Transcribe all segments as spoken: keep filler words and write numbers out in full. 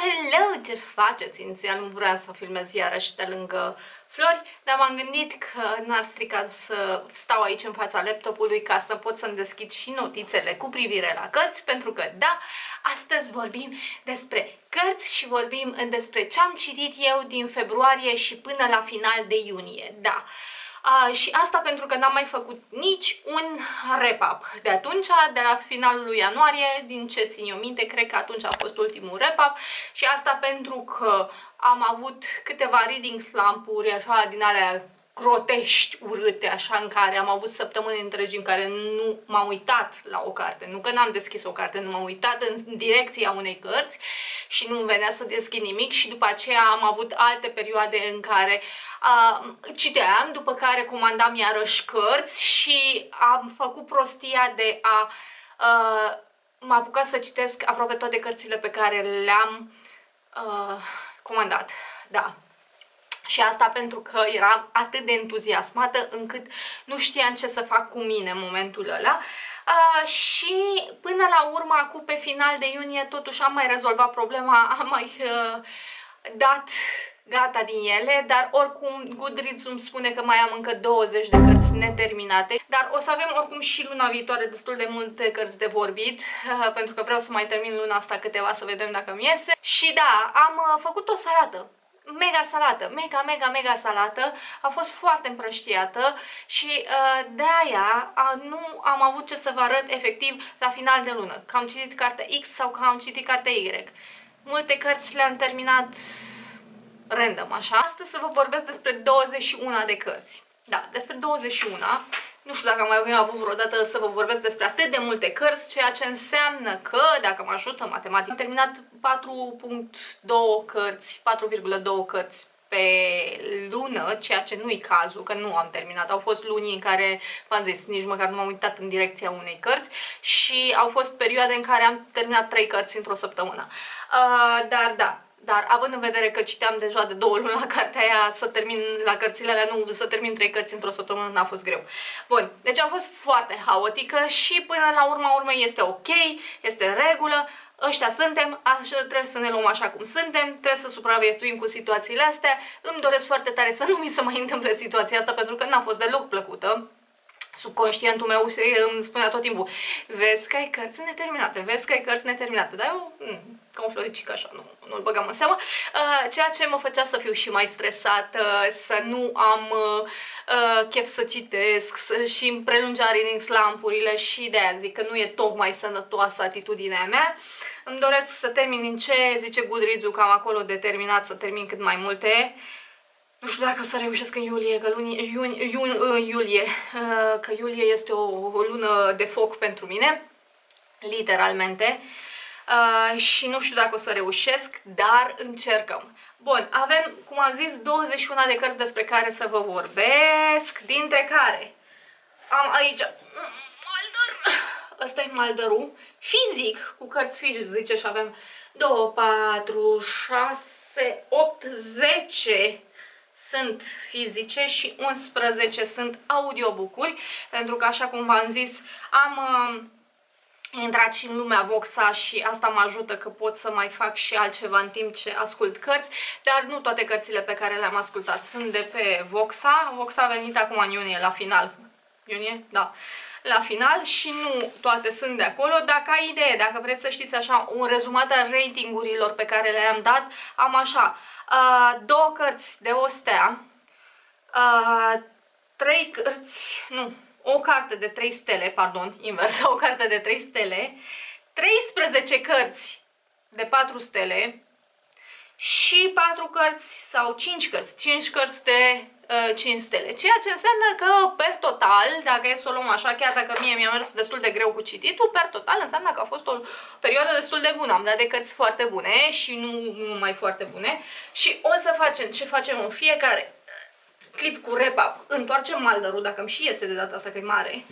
hello! Ce faceți? Inițial nu vreau să filmez iarăși de lângă flori, dar m-am gândit că n-ar strica să stau aici în fața laptopului ca să pot să-mi deschid și notițele cu privire la cărți, pentru că, da, astăzi vorbim despre cărți și vorbim despre ce am citit eu din februarie și până la final de iunie, da. Uh, și asta pentru că n-am mai făcut nici un wrap-up de atunci, de la finalul lui ianuarie, din ce țin eu minte, cred că atunci a fost ultimul wrap-up și asta pentru că am avut câteva reading slump-uri, așa, din alea grotești, urâte, așa, în care am avut săptămâni întregi în care nu m-am uitat la o carte, nu că n-am deschis o carte, nu m-am uitat în direcția unei cărți și nu venea să deschid nimic și după aceea am avut alte perioade în care uh, citeam, după care comandam iarăși cărți și am făcut prostia de a uh, mă apuca să citesc aproape toate cărțile pe care le-am uh, comandat, da. Și asta pentru că eram atât de entuziasmată încât nu știam ce să fac cu mine în momentul ăla. Uh, și până la urmă, acum pe final de iunie, totuși am mai rezolvat problema, am mai uh, dat gata din ele, dar oricum Goodreads îmi spune că mai am încă douăzeci de cărți neterminate, dar o să avem oricum și luna viitoare destul de multe cărți de vorbit, uh, pentru că vreau să mai termin luna asta câteva, să vedem dacă mi iese. Și da, am uh, făcut o salată. Mega salată, mega, mega, mega salată, a fost foarte împrăștiată și uh, de-aia nu am avut ce să vă arăt efectiv la final de lună, că am citit cartea X sau că am citit cartea Y. Multe cărți le-am terminat random, așa. Astăzi să vă vorbesc despre douăzeci și unu de cărți. Da, despre douăzeci și unu. Nu știu dacă mai am avut vreodată să vă vorbesc despre atât de multe cărți, ceea ce înseamnă că, dacă mă ajută matematic, am terminat patru virgulă doi cărți, patru virgulă doi cărți pe lună, ceea ce nu-i cazul, că nu am terminat. Au fost luni în care, v-am zis, nici măcar nu m-am uitat în direcția unei cărți și au fost perioade în care am terminat trei cărți într-o săptămână. Uh, dar da. Dar având în vedere că citeam deja de două luni la cartea aia, să termin la cărțile alea, nu, să termin trei cărți într-o săptămână n-a fost greu. Bun, deci a fost foarte haotică și până la urma urmei este ok, este în regulă, ăștia suntem, așa, trebuie să ne luăm așa cum suntem, trebuie să supraviețuim cu situațiile astea. Îmi doresc foarte tare să nu mi se mai întâmple situația asta pentru că n-a fost deloc plăcută. Subconștientul meu îmi spunea tot timpul: vezi că ai cărți neterminate, vezi că ai cărți neterminate, dar eu, ca un floricic așa, nu, nu-l băgam în seamă, uh, ceea ce mă făcea să fiu și mai stresată, să nu am uh, chef să citesc să, și îmi prelungea reading slump-urile și de-aia zic că nu e tocmai sănătoasă atitudinea mea. Îmi doresc să termin în ce zice Goodreads-ul, că am acolo determinat să termin cât mai multe. Nu știu dacă o să reușesc în iulie, că luni, iuni, iuni, iulie, că iulie este o, o lună de foc pentru mine, literalmente, și nu știu dacă o să reușesc, dar încercăm. Bun, avem, cum am zis, douăzeci și unu de cărți despre care să vă vorbesc, dintre care am aici Maldăr, ăsta e Maldărul, fizic, cu cărți fizice, zice, și avem doi, patru, șase, opt, zece sunt fizice și unsprezece sunt audiobook-uri, pentru că, așa cum v-am zis, am uh, intrat și în lumea Voxa și asta mă ajută că pot să mai fac și altceva în timp ce ascult cărți, dar nu toate cărțile pe care le-am ascultat sunt de pe Voxa. Voxa a venit acum în iunie, la final. Iunie? Da. La final și nu toate sunt de acolo. Dacă ai idee, dacă vreți să știți așa un rezumat al ratingurilor pe care le-am dat, am așa: Uh, două cărți de o stea, uh, trei cărți, nu, o carte de trei stele, pardon, invers, o carte de trei stele, treisprezece cărți de patru stele și patru cărți sau cinci cărți, cinci cărți de uh, cinci stele, ceea ce înseamnă că per total, dacă e să o luăm așa, chiar dacă mie mi-a mers destul de greu cu cititul, per total înseamnă că a fost o perioadă destul de bună. Am dat de cărți foarte bune și nu numai foarte bune și o să facem ce facem în fiecare clip cu wrap-up. Întoarcem Maldărul, dacă îmi și iese de data asta că e mare,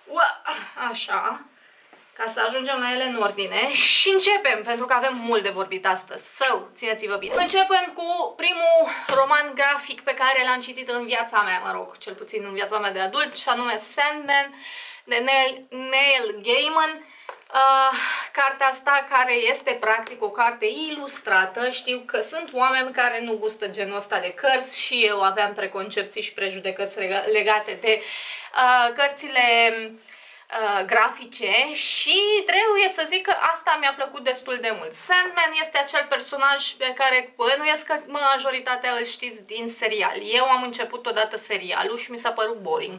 așa, ca să ajungem la ele în ordine și începem, pentru că avem mult de vorbit astăzi. So, țineți-vă bine. Începem cu primul roman grafic pe care l-am citit în viața mea, mă rog, cel puțin în viața mea de adult, și anume Sandman, de Neil, Neil Gaiman. Uh, cartea asta, care este practic o carte ilustrată, știu că sunt oameni care nu gustă genul ăsta de cărți și eu aveam preconcepții și prejudecăți legate de uh, cărțile uh, grafice și trebuie să zic că asta mi-a plăcut destul de mult. Sandman este acel personaj pe care bănuiesc că majoritatea îl știți din serial. Eu am început odată serialul și mi s-a părut boring.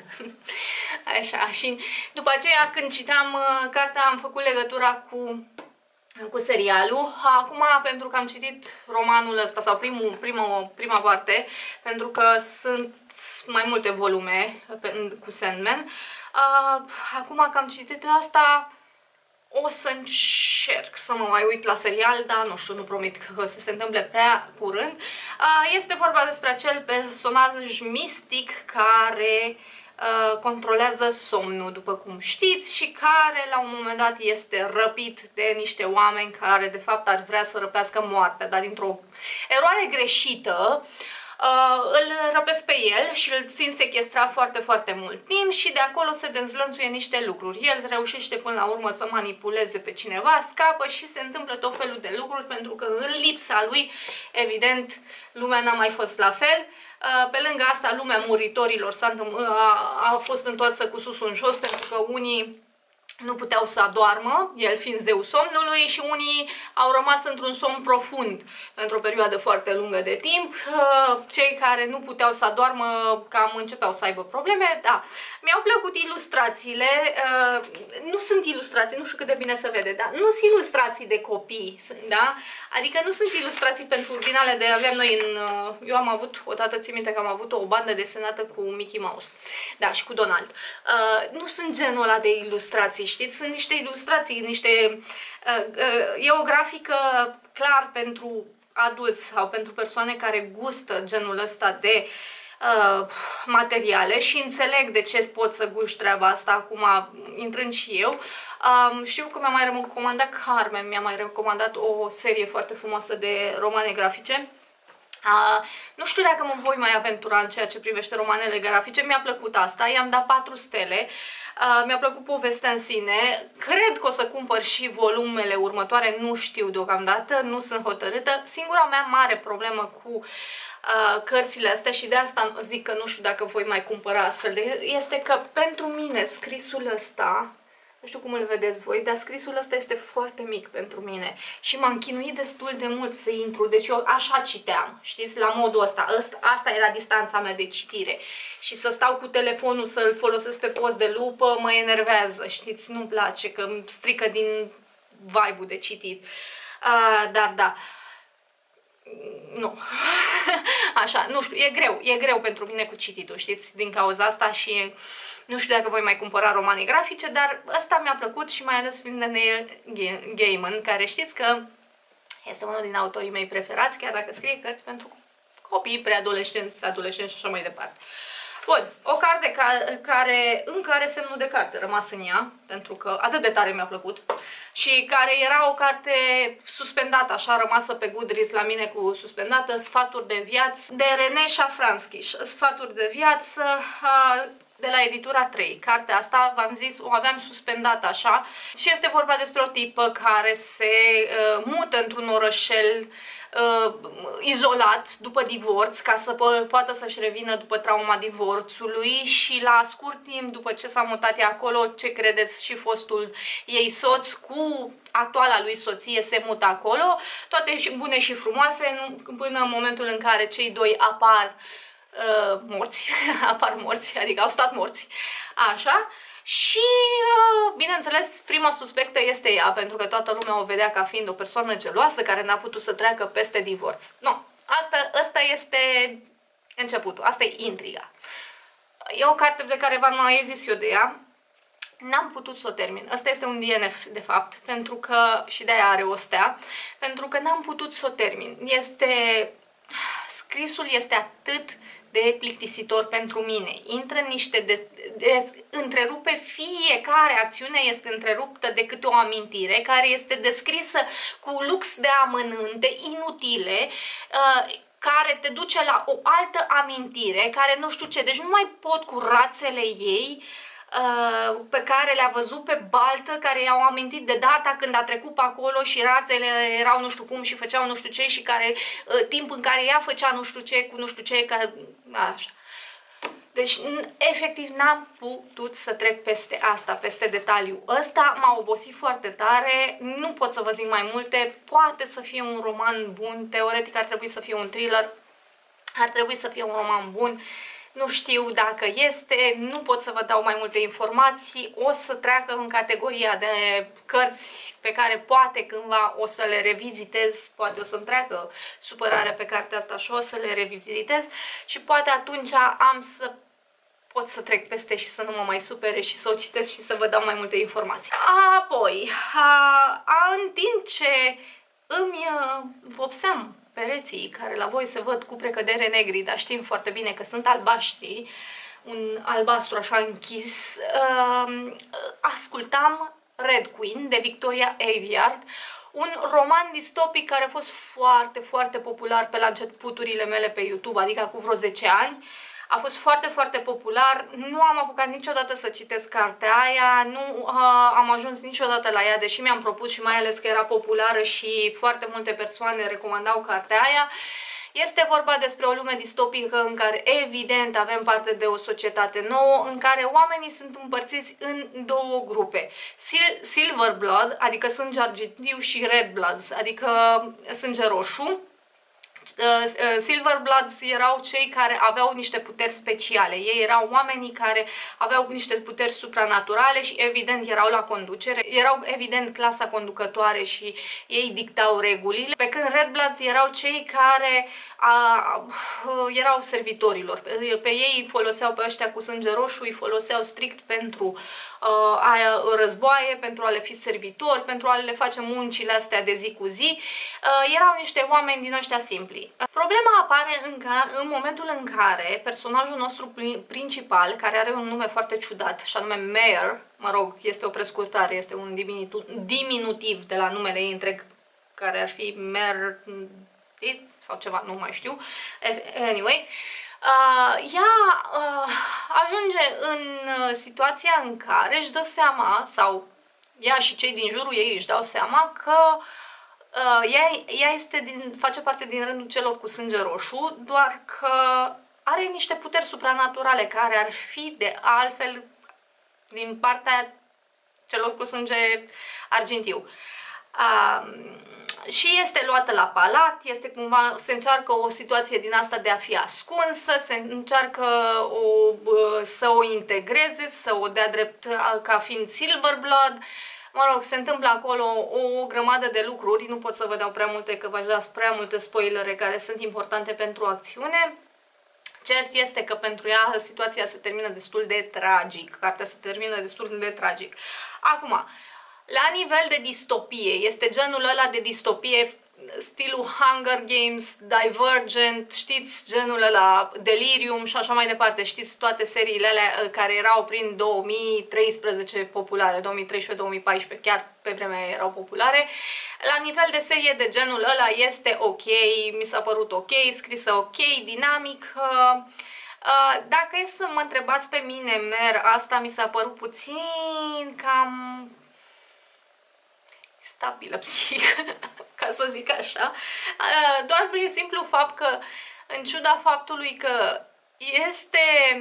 Așa, și după aceea când citeam uh, cartea am făcut legătura cu, cu serialul. Acum, pentru că am citit romanul ăsta sau primul, prima, prima parte, pentru că sunt mai multe volume cu Sandman, uh, acum că am citit asta, o să încerc să mă mai uit la serial, dar nu știu, nu promit că o să se întâmple prea curând. Uh, este vorba despre acel personaj mistic care Uh, controlează somnul, după cum știți, și care la un moment dat este răpit de niște oameni care de fapt ar vrea să răpească moartea, dar dintr-o eroare greșită uh, îl răpesc pe el și îl țin sequestrat foarte, foarte mult timp și de acolo se dezlănțuie niște lucruri. El reușește până la urmă să manipuleze pe cineva, scapă și se întâmplă tot felul de lucruri, pentru că în lipsa lui, evident, lumea n-a mai fost la fel. Pe lângă asta, lumea muritorilor a, a fost întoarsă cu susul în jos, pentru că unii nu puteau să adoarmă, el fiind zeul somnului, și unii au rămas într-un somn profund pentru o perioadă foarte lungă de timp. Cei care nu puteau să adoarmă cam începeau să aibă probleme. Da, mi-au plăcut ilustrațiile. Nu sunt ilustrații, nu știu cât de bine se vede, dar nu sunt ilustrații de copii, da? Adică nu sunt ilustrații pentru din alea de aveam noi în... Eu am avut, odată țin minte că am avut o bandă desenată cu Mickey Mouse, da, și cu Donald. Nu sunt genul ăla de ilustrații, știți? Sunt niște ilustrații, niște... E o grafică clar pentru adulți sau pentru persoane care gustă genul ăsta de uh, materiale și înțeleg de ce pot să guști treaba asta acum, intrând și eu. Um, știu că mi-a mai recomandat Carmen, mi-a mai recomandat o serie foarte frumoasă de romane grafice. Uh, nu știu dacă mă voi mai aventura în ceea ce privește romanele grafice, mi-a plăcut asta, i-am dat patru stele. Uh, mi-a plăcut povestea în sine, cred că o să cumpăr și volumele următoare, nu știu deocamdată, nu sunt hotărâtă. Singura mea mare problemă cu uh, cărțile astea, și de asta zic că nu știu dacă voi mai cumpăra astfel de, este că pentru mine scrisul ăsta, nu știu cum îl vedeți voi, dar scrisul ăsta este foarte mic pentru mine și m-am chinuit destul de mult să intru, deci eu așa citeam, știți, la modul ăsta, asta era distanța mea de citire și să stau cu telefonul să-l folosesc pe post de lupă mă enervează, știți, nu-mi place, că îmi strică din vibe-ul de citit, uh, dar da, nu, așa, nu știu, e greu, e greu pentru mine cu cititul, știți, din cauza asta și nu știu dacă voi mai cumpăra romane grafice, dar ăsta mi-a plăcut și mai ales fiind de Neil Gaiman, care știți că este unul din autorii mei preferați, chiar dacă scrie cărți pentru copii, preadolescenți, adolescenți și așa mai departe. Bun, o carte ca, care încă are semnul de carte rămas în ea, pentru că atât de tare mi-a plăcut, și care era o carte suspendată, așa, rămasă pe Goodreads la mine cu suspendată, Sfaturi de viață, de René Shafransky, Sfaturi de viață, de la editura trei. Cartea asta, v-am zis, o aveam suspendată așa și este vorba despre o tipă care se uh, mută într-un orășel uh, izolat după divorț, ca să po poată să-și revină după trauma divorțului și la scurt timp după ce s-a mutat ea acolo, ce credeți, și fostul ei soț cu actuala lui soție se mută acolo, toate bune și frumoase, până în momentul în care cei doi apar Uh, morți, apar morți, adică au stat morți, așa, și uh, bineînțeles prima suspectă este ea, pentru că toată lumea o vedea ca fiind o persoană geloasă care n-a putut să treacă peste divorț. Nu, asta, asta este începutul, asta e intriga. E o carte de care v-am mai zis eu de ea, n-am putut să o termin. Asta este un D N F, de fapt, pentru că, și de-aia are o stea, pentru că n-am putut să o termin. Este, scrisul este atât de plictisitor pentru mine. Intră în niște de, de, întrerupe, fiecare acțiune este întreruptă de câte o amintire care este descrisă cu lux de amănânte inutile, uh, care te duce la o altă amintire, care nu știu ce, deci nu mai pot cu rațele ei uh, pe care le-a văzut pe baltă, care i-au amintit de data când a trecut pe acolo și rațele erau nu știu cum și făceau nu știu ce și care uh, timp în care ea făcea nu știu ce cu nu știu ce, ca, așa. Deci, efectiv, n-am putut să trec peste asta, peste detaliul ăsta. M-a obosit foarte tare, nu pot să vă zic mai multe. Poate să fie un roman bun, teoretic ar trebui să fie un thriller, ar trebui să fie un roman bun. Nu știu dacă este, nu pot să vă dau mai multe informații. O să treacă în categoria de cărți pe care poate cândva o să le revizitez, poate o să-mi treacă supărarea pe cartea asta și o să le revizitez și poate atunci am să pot să trec peste și să nu mă mai supere și să o citesc și să vă dau mai multe informații. Apoi, a, a, în timp ce îmi vopseam pereții, care la voi se văd cu precădere negri, dar știm foarte bine că sunt albaștri, un albastru așa închis, uh, ascultam Red Queen de Victoria Aveyard, un roman distopic care a fost foarte, foarte popular pe la începuturile mele pe YouTube, adică acum vreo zece ani. A fost foarte, foarte popular, nu am apucat niciodată să citesc cartea aia, nu uh, am ajuns niciodată la ea, deși mi-am propus și mai ales că era populară și foarte multe persoane recomandau cartea aia. Este vorba despre o lume distopică în care, evident, avem parte de o societate nouă, în care oamenii sunt împărțiți în două grupe. Sil Silver Blood, adică sânge argintiu, și Red Bloods, adică sânge roșu. Silver Bloods erau cei care aveau niște puteri speciale. Ei erau oamenii care aveau niște puteri supranaturale și evident erau la conducere. Erau evident clasa conducătoare și ei dictau regulile. Pe când Red Bloods erau cei care a, erau servitorilor. Pe, pe ei îi foloseau pe ăștia cu sânge roșu, îi foloseau strict pentru a războaie, pentru a le fi servitori, pentru a le face muncile astea de zi cu zi. Erau niște oameni din ăștia simpli. Problema apare în, ca, în momentul în care personajul nostru principal, care are un nume foarte ciudat, și anume Mare, mă rog, este o prescurtare, este un diminutiv de la numele ei întreg, care ar fi Mare sau ceva, nu mai știu. Anyway, Uh, ea uh, ajunge în uh, situația în care își dă seama, sau ea și cei din jurul ei își dau seama că uh, ea, ea este din, face parte din rândul celor cu sânge roșu, doar că are niște puteri supranaturale care ar fi de altfel din partea celor cu sânge argintiu. Uh, Și este luată la palat, este cumva, se încearcă o situație din asta de a fi ascunsă, se încearcă o, să o integreze, să o dea drept ca fiind Silver Blood. Mă rog, se întâmplă acolo o, o grămadă de lucruri, nu pot să vă dau prea multe, că v-aș da prea multe spoilere care sunt importante pentru acțiune. Cert este că pentru ea situația se termină destul de tragic, cartea se termină destul de tragic. Acum, la nivel de distopie, este genul ăla de distopie, stilul Hunger Games, Divergent, știți, genul ăla, Delirium și așa mai departe, știți toate seriile alea care erau prin două mii treisprezece populare, două mii treisprezece două mii paisprezece, chiar pe vremea erau populare. La nivel de serie de genul ăla este ok, mi s-a părut ok, scrisă ok, dinamic. Dacă e să mă întrebați pe mine, Mer, asta mi s-a părut puțin cam stabilă psihic, ca să zic așa, doar prin simplu fapt că, în ciuda faptului că este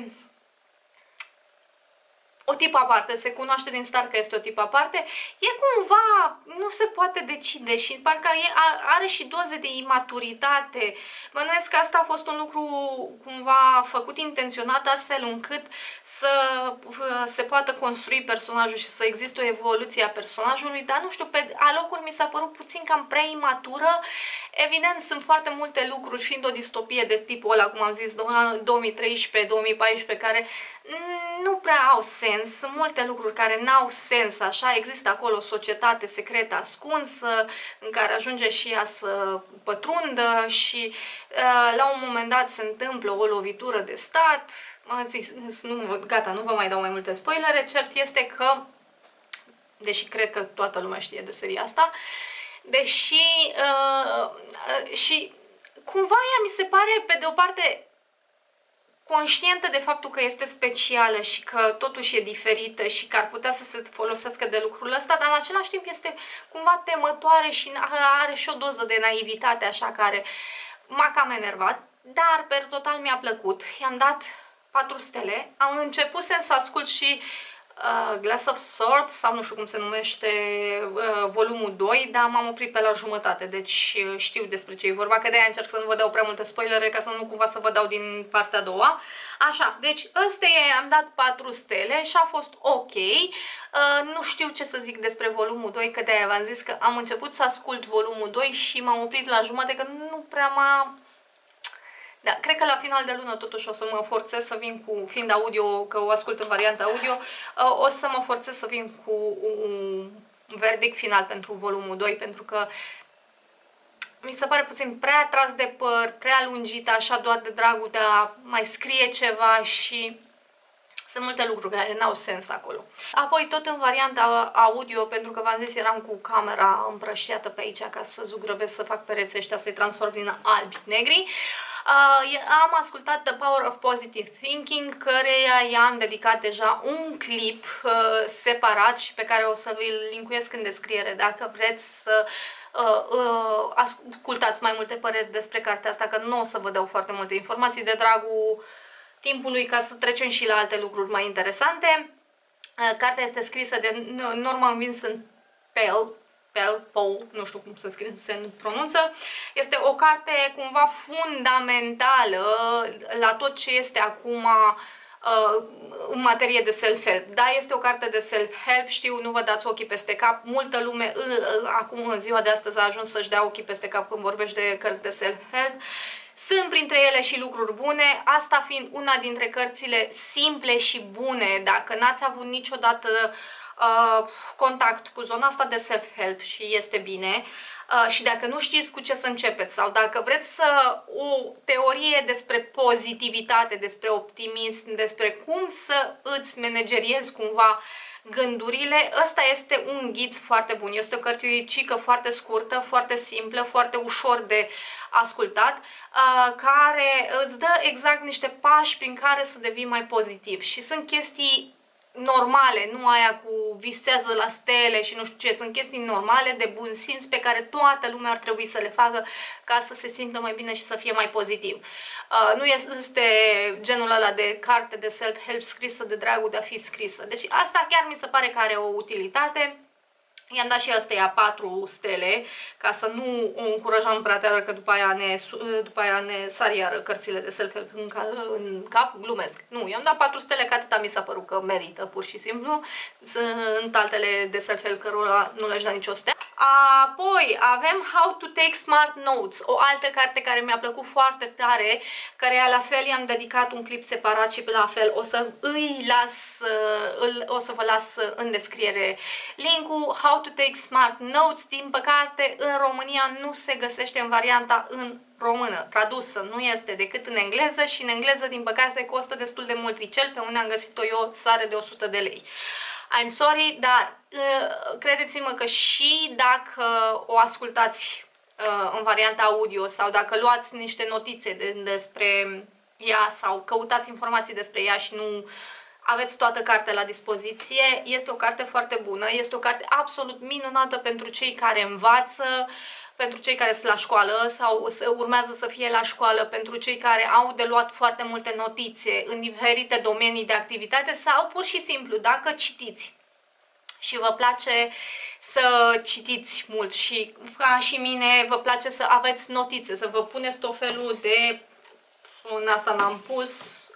o tipă aparte, se cunoaște din start că este o tipă aparte, e cumva, nu se poate decide și parcă e, are și doze de imaturitate. Bănuiesc că asta a fost un lucru cumva făcut intenționat astfel încât să se poată construi personajul și să existe o evoluție a personajului, dar nu știu, pe alocuri mi s-a părut puțin cam prea imatură. Evident, sunt foarte multe lucruri, fiind o distopie de tipul ăla, cum am zis, două mii treisprezece două mii paisprezece, care nu prea au sens, sunt multe lucruri care n-au sens, așa, există acolo o societate secretă ascunsă, în care ajunge și ea să pătrundă și uh, la un moment dat se întâmplă o lovitură de stat. Mă zis, nu, gata, nu vă mai dau mai multe spoilere, cert este că, deși cred că toată lumea știe de seria asta, deși uh, uh, și cumva ea mi se pare, pe de o parte, conștientă de faptul că este specială și că totuși e diferită și că ar putea să se folosească de lucrul ăsta, dar în același timp este cumva temătoare și are și o doză de naivitate așa care m-a cam enervat, dar per total mi-a plăcut. I-am dat patru stele, am început să ascult și Uh, Glass of Swords, sau nu știu cum se numește, uh, volumul doi, dar m-am oprit pe la jumătate, deci uh, știu despre ce e vorba, că de-aia încerc să nu vă dau prea multe spoilere, ca să nu cumva să vă dau din partea a doua. Așa, deci ăsta e, am dat patru stele și a fost ok. Uh, nu știu ce să zic despre volumul doi, că de-aia v-am zis că am început să ascult volumul doi și m-am oprit la jumătate, că nu prea m-a... Da, cred că la final de lună totuși o să mă forțez să vin cu, fiind audio, că o ascult în varianta audio, o să mă forțez să vin cu un verdict final pentru volumul doi, pentru că mi se pare puțin prea tras de păr, prea lungit, așa doar de dragul de a mai scrie ceva și sunt multe lucruri care n-au sens acolo. Apoi tot în varianta audio, pentru că v-am zis eram cu camera împrăștiată pe aici ca să zugrăvesc, să fac pereții ăștia, să-i transform din albi-negri. Uh, am ascultat The Power of Positive Thinking, căreia i-am dedicat deja un clip uh, separat și pe care o să vi-l linkuiesc în descriere dacă vreți să uh, uh, ascultați mai multe păreri despre cartea asta, că nu o să vă dau foarte multe informații de dragul timpului ca să trecem și la alte lucruri mai interesante. Uh, cartea este scrisă de Norman Vincent Peale, Peale, Paul, nu știu cum se scrie, se pronunță. Este o carte cumva fundamentală la tot ce este acum uh, în materie de self-help. Da, este o carte de self-help, știu, nu vă dați ochii peste cap. Multă lume uh, uh, acum în ziua de astăzi a ajuns să-și dea ochii peste cap când vorbești de cărți de self-help. Sunt printre ele și lucruri bune, asta fiind una dintre cărțile simple și bune. Dacă n-ați avut niciodată Uh, contact cu zona asta de self-help și este bine, uh, și dacă nu știți cu ce să începeți sau dacă vreți să o teorie despre pozitivitate, despre optimism, despre cum să îți manageriezi cumva gândurile, ăsta este un ghid foarte bun. Este o cărticică foarte scurtă, foarte simplă, foarte ușor de ascultat, uh, care îți dă exact niște pași prin care să devii mai pozitiv și sunt chestii normale, nu aia cu visează la stele și nu știu ce, sunt chestii normale de bun simț pe care toată lumea ar trebui să le facă ca să se simtă mai bine și să fie mai pozitiv. Uh, nu este genul ăla de carte de self-help scrisă de dragul de a fi scrisă. Deci asta chiar mi se pare că are o utilitate. I-am dat și astea patru stele, ca să nu o încurajăm prea tare, că după aia ne, după aia ne sar iară cărțile de self-help în, în cap, glumesc. Nu, i-am dat patru stele, că atâta mi s-a părut că merită, pur și simplu. Sunt altele de self-help cărora nu le-aș da nicio stea. Apoi avem How to Take Smart Notes, o altă carte care mi-a plăcut foarte tare, care la fel i-am dedicat un clip separat și la fel o să îi las, îl, o să vă las în descriere link-ul. How to Take Smart Notes, din păcate în România nu se găsește în varianta în română, tradusă, nu este decât în engleză și în engleză din păcate costă destul de mult ricel, pe unde am găsit-o eu sare de o sută de lei. I'm sorry, dar uh, credeți-mă că și dacă o ascultați uh, în varianta audio sau dacă luați niște notițe de, despre ea sau căutați informații despre ea și nu aveți toată cartea la dispoziție, este o carte foarte bună, este o carte absolut minunată pentru cei care învață, pentru cei care sunt la școală sau urmează să fie la școală, pentru cei care au de luat foarte multe notițe în diferite domenii de activitate sau pur și simplu dacă citiți și vă place să citiți mult și ca și mine vă place să aveți notițe, să vă puneți tot felul de, în asta n-am pus,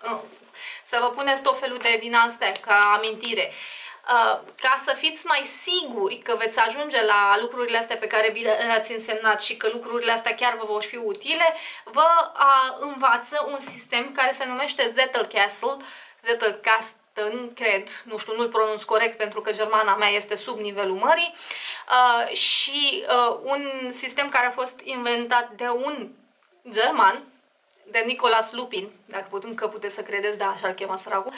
să vă puneți tot felul de din astea ca amintire. Uh, ca să fiți mai siguri că veți ajunge la lucrurile astea pe care vi le-ați însemnat și că lucrurile astea chiar vă vor fi utile, vă uh, învață un sistem care se numește Zettelkasten, Zettelkasten, cred, nu știu, nu-l pronunț corect pentru că germana mea este sub nivelul mării, uh, și uh, un sistem care a fost inventat de un german, de Nicolas Lupin, dacă putem că puteți să credeți, da, așa-l chema săracul,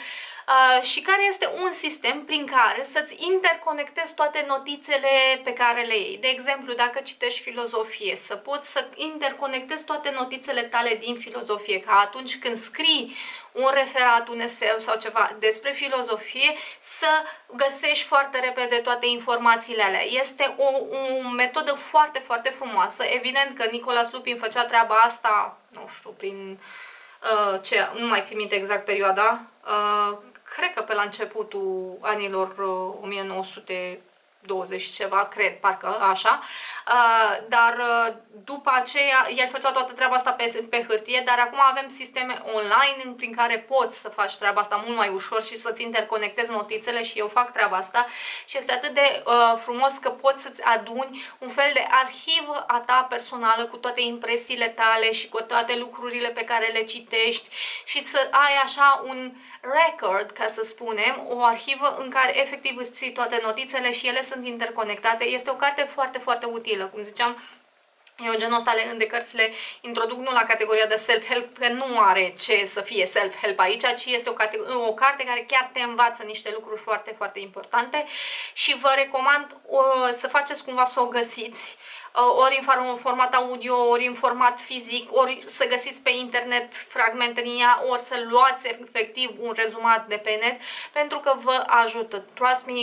uh, și care este un sistem prin care să-ți interconectezi toate notițele pe care le iei. De exemplu, dacă citești filozofie, să poți să interconectezi toate notițele tale din filozofie, ca atunci când scrii un referat, un eseu sau ceva despre filozofie, să găsești foarte repede toate informațiile alea. Este o, o metodă foarte, foarte frumoasă. Evident că Nicolas Lupin făcea treaba asta, nu știu, prin... Uh, ce, nu mai țin minte exact perioada, uh, cred că pe la începutul anilor uh, o mie nouă sute douăzeci ceva, cred, parcă așa, uh, dar uh, după aceea el făcea toată treaba asta pe, pe hârtie, dar acum avem sisteme online prin care poți să faci treaba asta mult mai ușor și să-ți interconectezi notițele și eu fac treaba asta și este atât de uh, frumos că poți să-ți aduni un fel de arhivă a ta personală cu toate impresiile tale și cu toate lucrurile pe care le citești și să ai așa un record, ca să spunem, o arhivă în care efectiv îți ții toate notițele și ele sunt interconectate. Este o carte foarte, foarte utilă. Cum ziceam, eu genul ăsta de cărți le introduc nu la categoria de self-help, că nu are ce să fie self-help aici, ci este o, o carte care chiar te învață niște lucruri foarte, foarte importante și vă recomand o, să faceți cumva să o găsiți, ori în format audio, ori în format fizic, ori să găsiți pe internet fragmente din ea, ori să luați efectiv un rezumat de pe net, pentru că vă ajută. Trust me,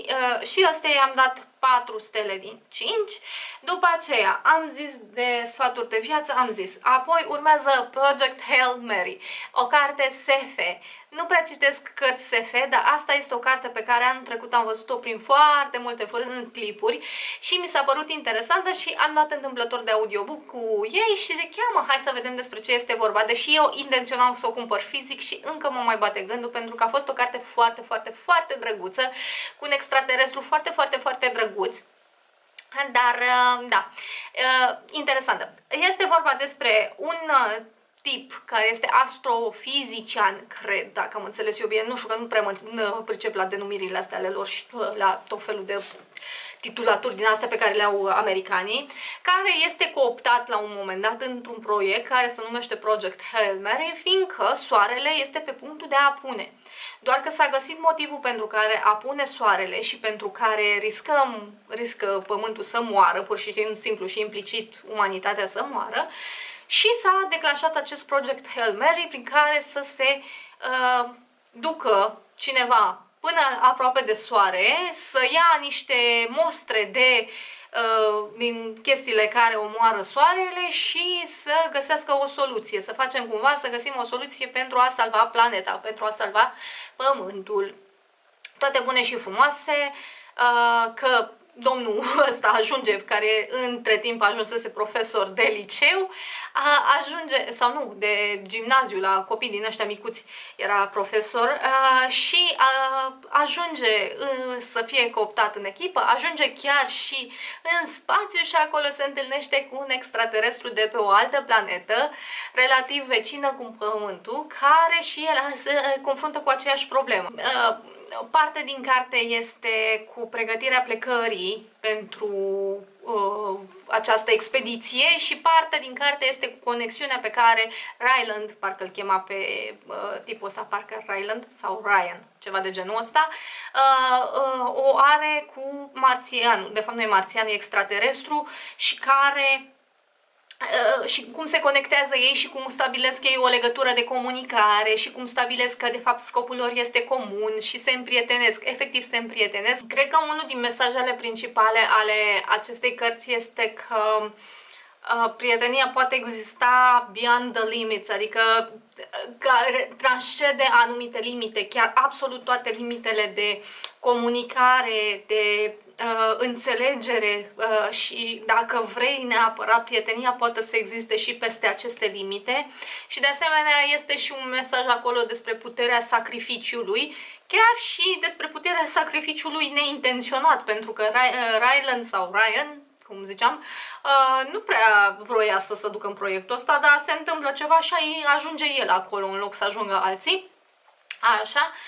și ăstea i-am dat patru stele din cinci. După aceea am zis de sfaturi de viață, am zis. Apoi urmează Project Hail Mary, o carte S F. Nu prea citesc cărți S F, dar asta este o carte pe care anul trecut am văzut-o prin foarte multe în clipuri și mi s-a părut interesantă și am dat întâmplător de audiobook cu ei și zic, ia mă, hai să vedem despre ce este vorba, deși eu intenționam să o cumpăr fizic și încă mă mai bate gândul pentru că a fost o carte foarte, foarte, foarte drăguță, cu un extraterestru foarte, foarte, foarte drăguț. Dar, da, interesantă. Este vorba despre un tip care este astrofizician, cred, dacă am înțeles eu bine, nu știu că nu prea mă pricep la denumirile astea ale lor și la tot felul de titulaturi din astea pe care le au americanii, care este cooptat la un moment dat într-un proiect care se numește Project Hail Mary, fiindcă soarele este pe punctul de a apune. Doar că s-a găsit motivul pentru care apune soarele și pentru care riscăm, riscă pământul să moară, pur și simplu și implicit umanitatea să moară, și s-a declanșat acest Project Hail Mary prin care să se uh, ducă cineva până aproape de soare, să ia niște mostre de uh, din chestiile care omoară soarele și să găsească o soluție, să facem cumva să găsim o soluție pentru a salva planeta, pentru a salva pământul. Toate bune și frumoase, uh, că domnul ăsta ajunge, care între timp ajunsese profesor de liceu, ajunge, sau nu, de gimnaziu, la copii din ăștia micuți era profesor și ajunge să fie cooptat în echipă, ajunge chiar și în spațiu și acolo se întâlnește cu un extraterestru de pe o altă planetă, relativ vecină cu Pământul, care și el se confruntă cu aceeași problemă. Parte din carte este cu pregătirea plecării pentru uh, această expediție și parte din carte este cu conexiunea pe care Ryland, parcă îl chema pe uh, tipul ăsta, parcă Ryland sau Ryan, ceva de genul ăsta, uh, uh, o are cu marțianul, de fapt nu e marțian, e extraterestru și care Uh, și cum se conectează ei și cum stabilesc ei o legătură de comunicare și cum stabilesc că de fapt scopul lor este comun și se împrietenesc, efectiv se împrietenesc. Cred că unul din mesajele principale ale acestei cărți este că uh, prietenia poate exista beyond the limits, adică care transcede anumite limite, chiar absolut toate limitele de comunicare, de Uh, înțelegere uh, și dacă vrei neapărat, prietenia poate să existe și peste aceste limite și de asemenea este și un mesaj acolo despre puterea sacrificiului, chiar și despre puterea sacrificiului neintenționat, pentru că Ryland sau Ryan, cum ziceam, uh, nu prea vroia să se ducă în proiectul ăsta, dar se întâmplă ceva și ajunge el acolo în loc să ajungă alții. Așa.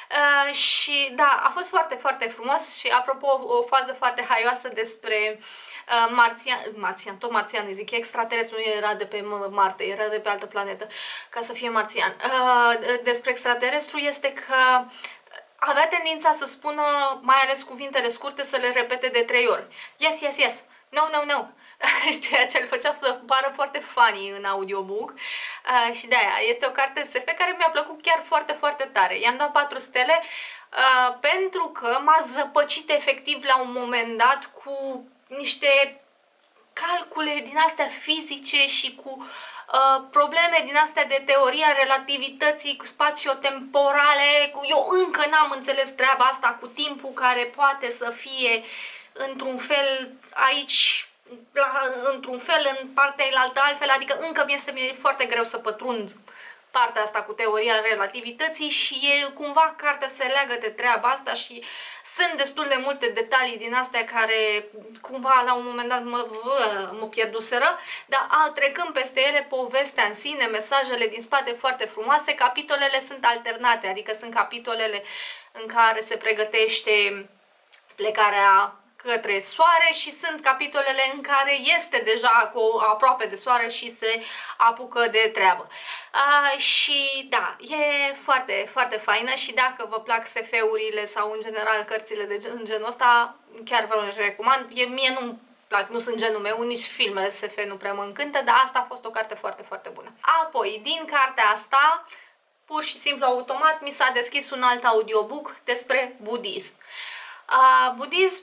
Uh, și da, a fost foarte, foarte frumos și apropo o fază foarte haioasă despre uh, marțian, marțian, tot marțian îi zic, extraterestru, nu era de pe Marte, era de pe altă planetă, ca să fie marțian. Uh, despre extraterestru este că avea tendința să spună, mai ales cuvintele scurte, să le repete de trei ori. Yes, yes, yes. No, no, no. Ceea ce îl făcea să pară foarte funny în audiobook. Uh, și de-aia este o carte S F care mi-a plăcut chiar foarte, foarte tare. I-am dat patru stele uh, pentru că m-a zăpăcit efectiv la un moment dat cu niște calcule din astea fizice și cu uh, probleme din astea de teoria relativității cu spațiotemporale. Eu încă n-am înțeles treaba asta cu timpul care poate să fie într-un fel aici, într-un fel, în partea elaltă altfel, adică încă mi este mi-e foarte greu să pătrund partea asta cu teoria relativității și e, cumva cartea se leagă de treaba asta și sunt destul de multe detalii din astea care cumva la un moment dat mă, mă pierduseră, dar a, trecând peste ele, povestea în sine, mesajele din spate foarte frumoase, capitolele sunt alternate, adică sunt capitolele în care se pregătește plecarea către soare și sunt capitolele în care este deja cu, aproape de soare și se apucă de treabă. Uh, și da, e foarte, foarte faină și dacă vă plac S F-urile sau în general cărțile de gen, genul ăsta, chiar vă recomand. E, mie nu plac, nu sunt genul meu, nici filmele S F nu prea mă încântă, dar asta a fost o carte foarte, foarte bună. Apoi, din cartea asta, pur și simplu automat, mi s-a deschis un alt audiobook despre budism. Uh, budism,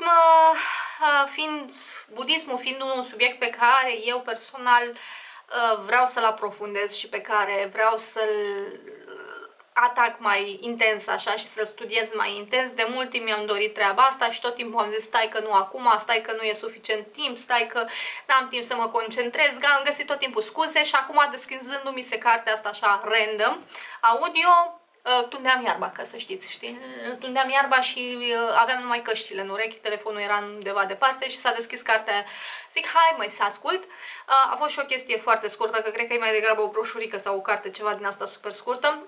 uh, fiind, budismul fiind un subiect pe care eu personal uh, vreau să-l aprofundez și pe care vreau să-l atac mai intens așa și să-l studiez mai intens. De mult timp mi-am dorit treaba asta și tot timpul am zis stai că nu acum, stai că nu e suficient timp, stai că n-am timp să mă concentrez, am găsit tot timpul scuze și acum deschizându-mi se cartea asta așa random, audio, tundeam iarba, ca să știți, știi? Tundeam iarba și aveam numai căștile în urechi, telefonul era undeva departe și s-a deschis cartea. Zic, hai măi să ascult. A fost și o chestie foarte scurtă, că cred că e mai degrabă o broșurică sau o carte, ceva din asta super scurtă.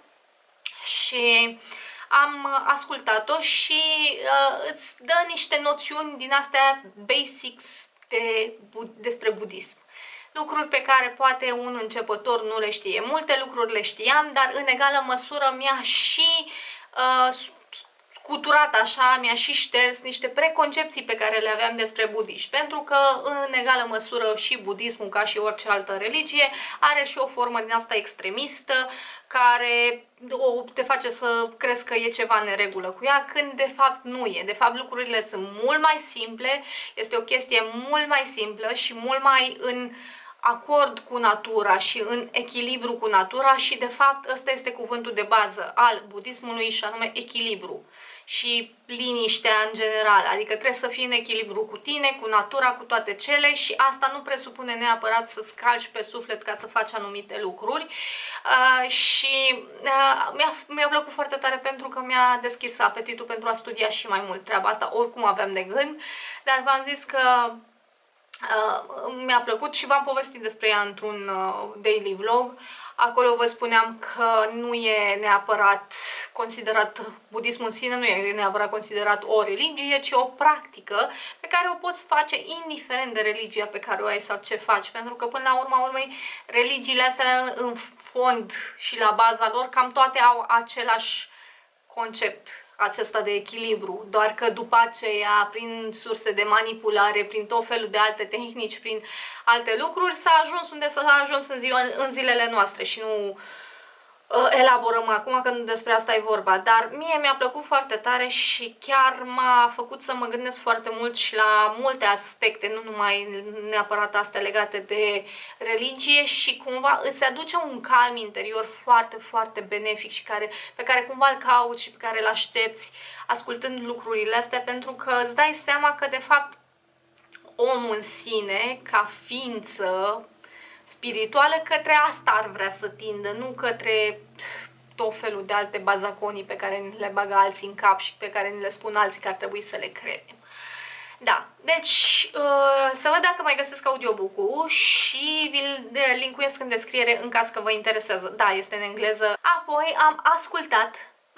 Și am ascultat-o și uh, îți dă niște noțiuni din astea basics de, despre budism. Lucruri pe care poate un începător nu le știe. Multe lucruri le știam, dar în egală măsură mi-a și uh, scuturat așa, mi-a și șters niște preconcepții pe care le aveam despre budiști. Pentru că în egală măsură și budismul, ca și orice altă religie, are și o formă din asta extremistă, care te face să crezi că e ceva în neregulă cu ea, când de fapt nu e. De fapt lucrurile sunt mult mai simple, este o chestie mult mai simplă și mult mai în acord cu natura și în echilibru cu natura și de fapt ăsta este cuvântul de bază al budismului și anume echilibru și liniștea în general, adică trebuie să fii în echilibru cu tine, cu natura, cu toate cele și asta nu presupune neapărat să-ți calci pe suflet ca să faci anumite lucruri uh, și uh, mi-a mi-a plăcut foarte tare pentru că mi-a deschis apetitul pentru a studia și mai mult treaba asta, oricum aveam de gând, dar v-am zis că Uh, mi-a plăcut și v-am povestit despre ea într-un uh, daily vlog. Acolo vă spuneam că nu e neapărat considerat, budismul în sine nu e neapărat considerat o religie, ci o practică pe care o poți face indiferent de religia pe care o ai sau ce faci. Pentru că până la urma urmei, religiile astea în fond și la baza lor cam toate au același concept acesta de echilibru, doar că după aceea, prin surse de manipulare, prin tot felul de alte tehnici, prin alte lucruri, s-a ajuns unde s-a ajuns în, ziua, în zilele noastre și nu uh, elaborăm acum, că despre asta e vorba. Dar mie mi-a plăcut foarte tare și chiar m-a făcut să mă gândesc foarte mult și la multe aspecte, nu numai neapărat astea legate de religie și cumva îți aduce un calm interior foarte, foarte benefic și care, pe care cumva îl cauți și pe care îl aștepți ascultând lucrurile astea, pentru că îți dai seama că de fapt omul în sine, ca ființă spirituală, către asta ar vrea să tindă, nu către tot felul de alte bazaconii pe care le bagă alții în cap și pe care ni le spun alții că ar trebui să le credem. Da, deci să văd dacă mai găsesc audiobook-ul și vi-l linkuiesc în descriere în caz că vă interesează. Da, este în engleză. Apoi am ascultat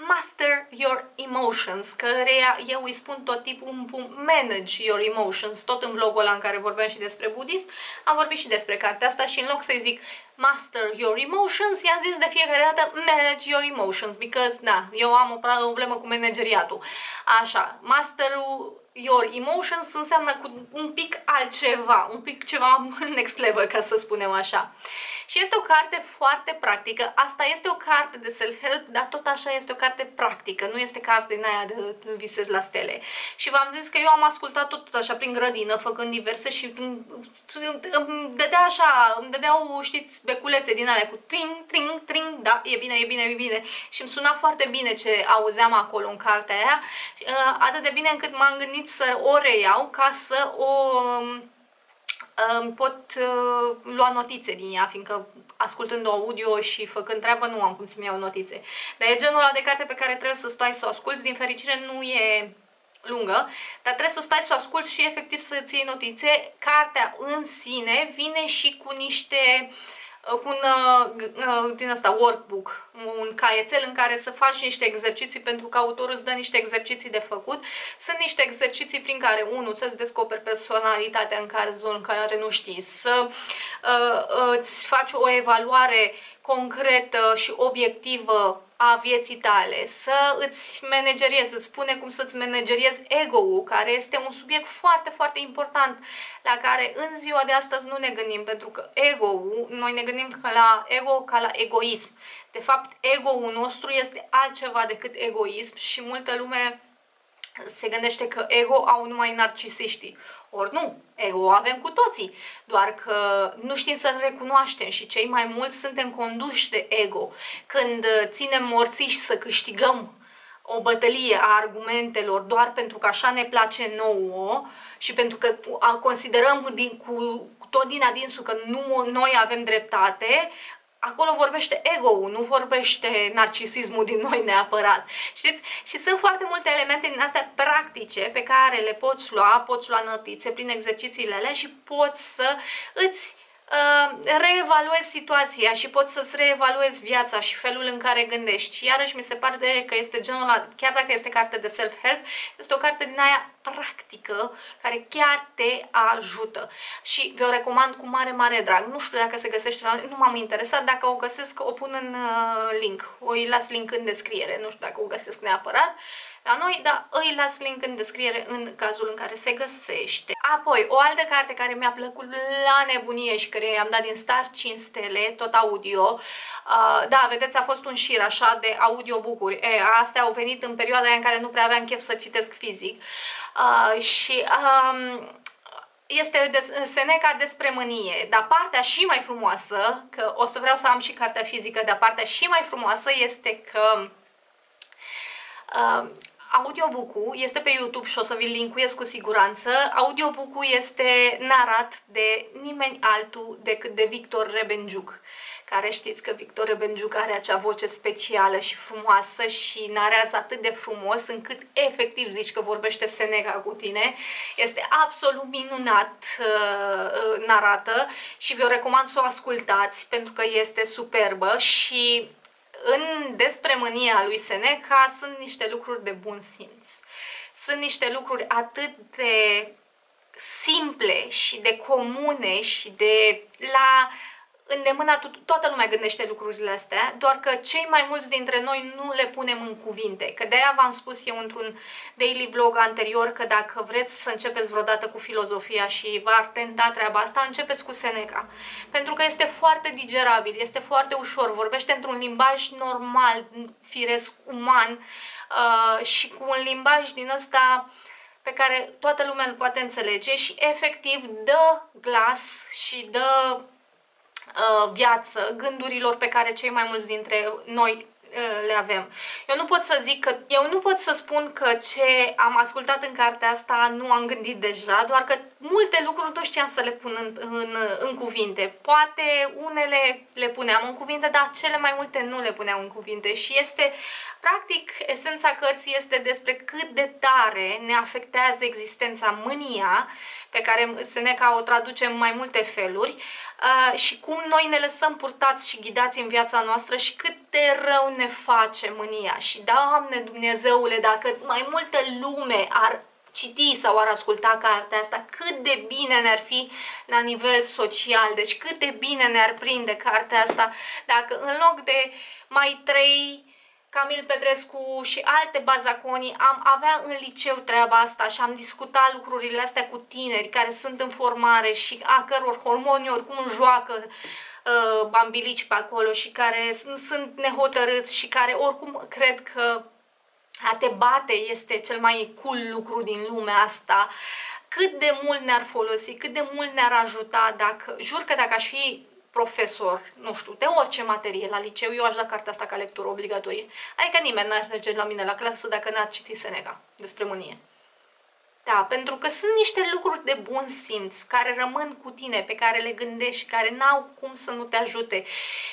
Master Your Emotions, căreia eu îi spun tot timpul Manage Your Emotions, tot în vlogul ăla în care vorbeam și despre budism, am vorbit și despre cartea asta și în loc să-i zic Master Your Emotions, i-am zis de fiecare dată Manage Your Emotions, because, da, eu am o problemă cu manageriatul. Așa, Masterul Your Emotions înseamnă cu un pic altceva, un pic ceva next level, ca să spunem așa. Și este o carte foarte practică. Asta este o carte de self-help, dar tot așa este o carte practică. Nu este carte din aia de visez la stele. Și v-am zis că eu am ascultat tot așa prin grădină, făcând diverse și îmi dădea așa, îmi dădeau, știți, beculețe din alea cu tring, tring, tring, da, e bine, e bine, e bine. Și îmi suna foarte bine ce auzeam acolo în cartea aia, atât de bine încât m-am gândit să o reiau ca să o pot uh, lua notițe din ea, fiindcă ascultând o audio și făcând treabă nu am cum să-mi iau notițe. Dar e genul ăla de carte pe care trebuie să stai să o asculți. Din fericire nu e lungă, dar trebuie să stai să o asculți și efectiv să-ți iei notițe. Cartea în sine vine și cu niște cu un uh, din asta workbook, un caietel în care să faci niște exerciții, pentru că autorul îți dă niște exerciții de făcut. Sunt niște exerciții prin care, unul, să-ți descoperi personalitatea în care zonă în care nu știi, să uh, îți faci o evaluare concretă și obiectivă a vieții tale, să îți manageriezi, îți spune cum să-ți manageriezi ego-ul, care este un subiect foarte, foarte important, la care în ziua de astăzi nu ne gândim, pentru că ego-ul, noi ne gândim ca la ego ca la egoism. De fapt, ego-ul nostru este altceva decât egoism și multă lume se gândește că ego au numai narcisiștii. Ori nu, ego avem cu toții, doar că nu știm să-l recunoaștem și cei mai mulți suntem conduși de ego. Când ținem morțiși să câștigăm o bătălie a argumentelor doar pentru că așa ne place nouă și pentru că considerăm din, cu tot din adinsul că nu noi avem dreptate, acolo vorbește ego-ul, nu vorbește narcisismul din noi neapărat. Știți? Și sunt foarte multe elemente din astea practice pe care le poți lua, poți lua notițe prin exercițiile alea și poți să îți uh, reevaluezi situația și poți să-ți reevaluezi viața și felul în care gândești. Și iarăși mi se pare că este genul ăla, chiar dacă este carte de self-help, este o carte din aia practică care chiar te ajută și vi-o recomand cu mare, mare drag. Nu știu dacă se găsește la... nu m-am interesat, dacă o găsesc o pun în uh, link, o îi las link în descriere, nu știu dacă o găsesc neapărat la noi, dar îi las link în descriere în cazul în care se găsește. Apoi, o altă carte care mi-a plăcut la nebunie și care i-am dat din start cinci stele, tot audio. Uh, da, vedeți, a fost un șir așa de audiobook-uri. E, astea au venit în perioada în care nu prea aveam chef să citesc fizic. Uh, și um, este de, Seneca despre mânie, dar partea și mai frumoasă, că o să vreau să am și cartea fizică, dar partea și mai frumoasă este că uh, audiobook-ul este pe YouTube și o să vi-l linkuiesc cu siguranță. Audiobook-ul este narat de nimeni altul decât de Victor Rebenjuc, care știți că Victor Rebenjuc are acea voce specială și frumoasă și narează atât de frumos încât efectiv zici că vorbește Seneca cu tine. Este absolut minunat uh, narată și vi-o recomand să o ascultați pentru că este superbă. Și în despre mânia lui Seneca sunt niște lucruri de bun simț. Sunt niște lucruri atât de simple și de comune și de la îndemâna, toată lumea gândește lucrurile astea, doar că cei mai mulți dintre noi nu le punem în cuvinte. Că de-aia v-am spus eu într-un daily vlog anterior că dacă vreți să începeți vreodată cu filozofia și v-ar tenta treaba asta, începeți cu Seneca. Pentru că este foarte digerabil, este foarte ușor, vorbește într-un limbaj normal, firesc, uman uh, și cu un limbaj din ăsta pe care toată lumea îl poate înțelege și efectiv dă glas și dă viață gândurilor pe care cei mai mulți dintre noi le avem. Eu nu pot să zic că, eu nu pot să spun că ce am ascultat în cartea asta nu am gândit deja, doar că multe lucruri nu știam să le pun în, în, în cuvinte. Poate unele le puneam în cuvinte, dar cele mai multe nu le puneam în cuvinte și este, practic, esența cărții este despre cât de tare ne afectează existența mânia, pe care Seneca o traduce în mai multe feluri, uh, și cum noi ne lăsăm purtați și ghidați în viața noastră și cât de rău ne face mânia. Și Doamne Dumnezeule, dacă mai multă lume ar citi sau ar asculta cartea asta, cât de bine ne-ar fi la nivel social, deci cât de bine ne-ar prinde cartea asta dacă în loc de mai trei Camil Petrescu și alte bazaconii am avea în liceu treaba asta și am discutat lucrurile astea cu tineri care sunt în formare și a căror hormoni oricum joacă uh, bambilici pe acolo și care sunt nehotărâți și care oricum cred că a te bate este cel mai cool lucru din lumea asta. Cât de mult ne-ar folosi, cât de mult ne-ar ajuta dacă, jur că dacă aș fi profesor, nu știu, de orice materie la liceu, eu aș da cartea asta ca lectură obligatorie. Adică nimeni n-ar merge la mine la clasă dacă n-ar citi Seneca despre mânie. Da, pentru că sunt niște lucruri de bun simț care rămân cu tine, pe care le gândești, care n-au cum să nu te ajute.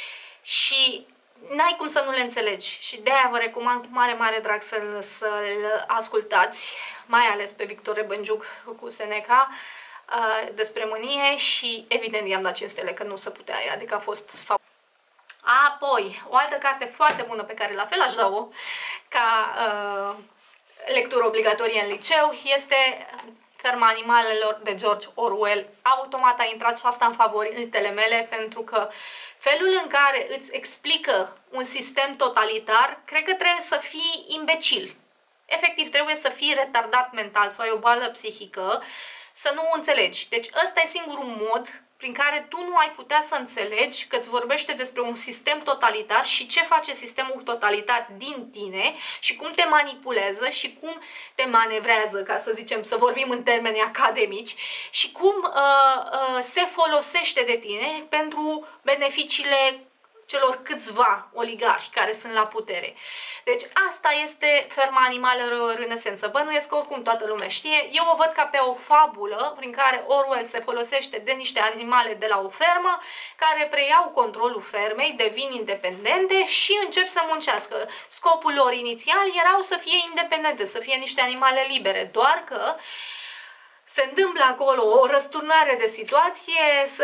Și n-ai cum să nu le înțelegi. Și de-aia vă recomand cu mare, mare drag să-l să-l ascultați, mai ales pe Victor Rebănciuc cu Seneca, Uh, despre mânie și evident i-am dat cinci stele că nu se putea, adică a fost fapt. Apoi, o altă carte foarte bună pe care la fel aș da-o ca uh, lectură obligatorie în liceu este Ferma animalelor de George Orwell. Automat a intrat și asta în favoritele mele pentru că felul în care îți explică un sistem totalitar, cred că trebuie să fii imbecil. Efectiv, trebuie să fii retardat mental, să ai o boală psihică, să nu înțelegi. Deci ăsta e singurul mod prin care tu nu ai putea să înțelegi că îți vorbește despre un sistem totalitar și ce face sistemul totalitar din tine și cum te manipulează și cum te manevrează, ca să zicem, să vorbim în termeni academici, și cum uh, uh, se folosește de tine pentru beneficiile celor câțiva oligarhi care sunt la putere. Deci asta este Ferma animalelor în esență. Bănuiesc că oricum toată lumea știe. Eu o văd ca pe o fabulă prin care Orwell se folosește de niște animale de la o fermă care preiau controlul fermei, devin independente și încep să muncească. Scopul lor inițial erau să fie independente, să fie niște animale libere, doar că se întâmplă acolo o răsturnare de situație, să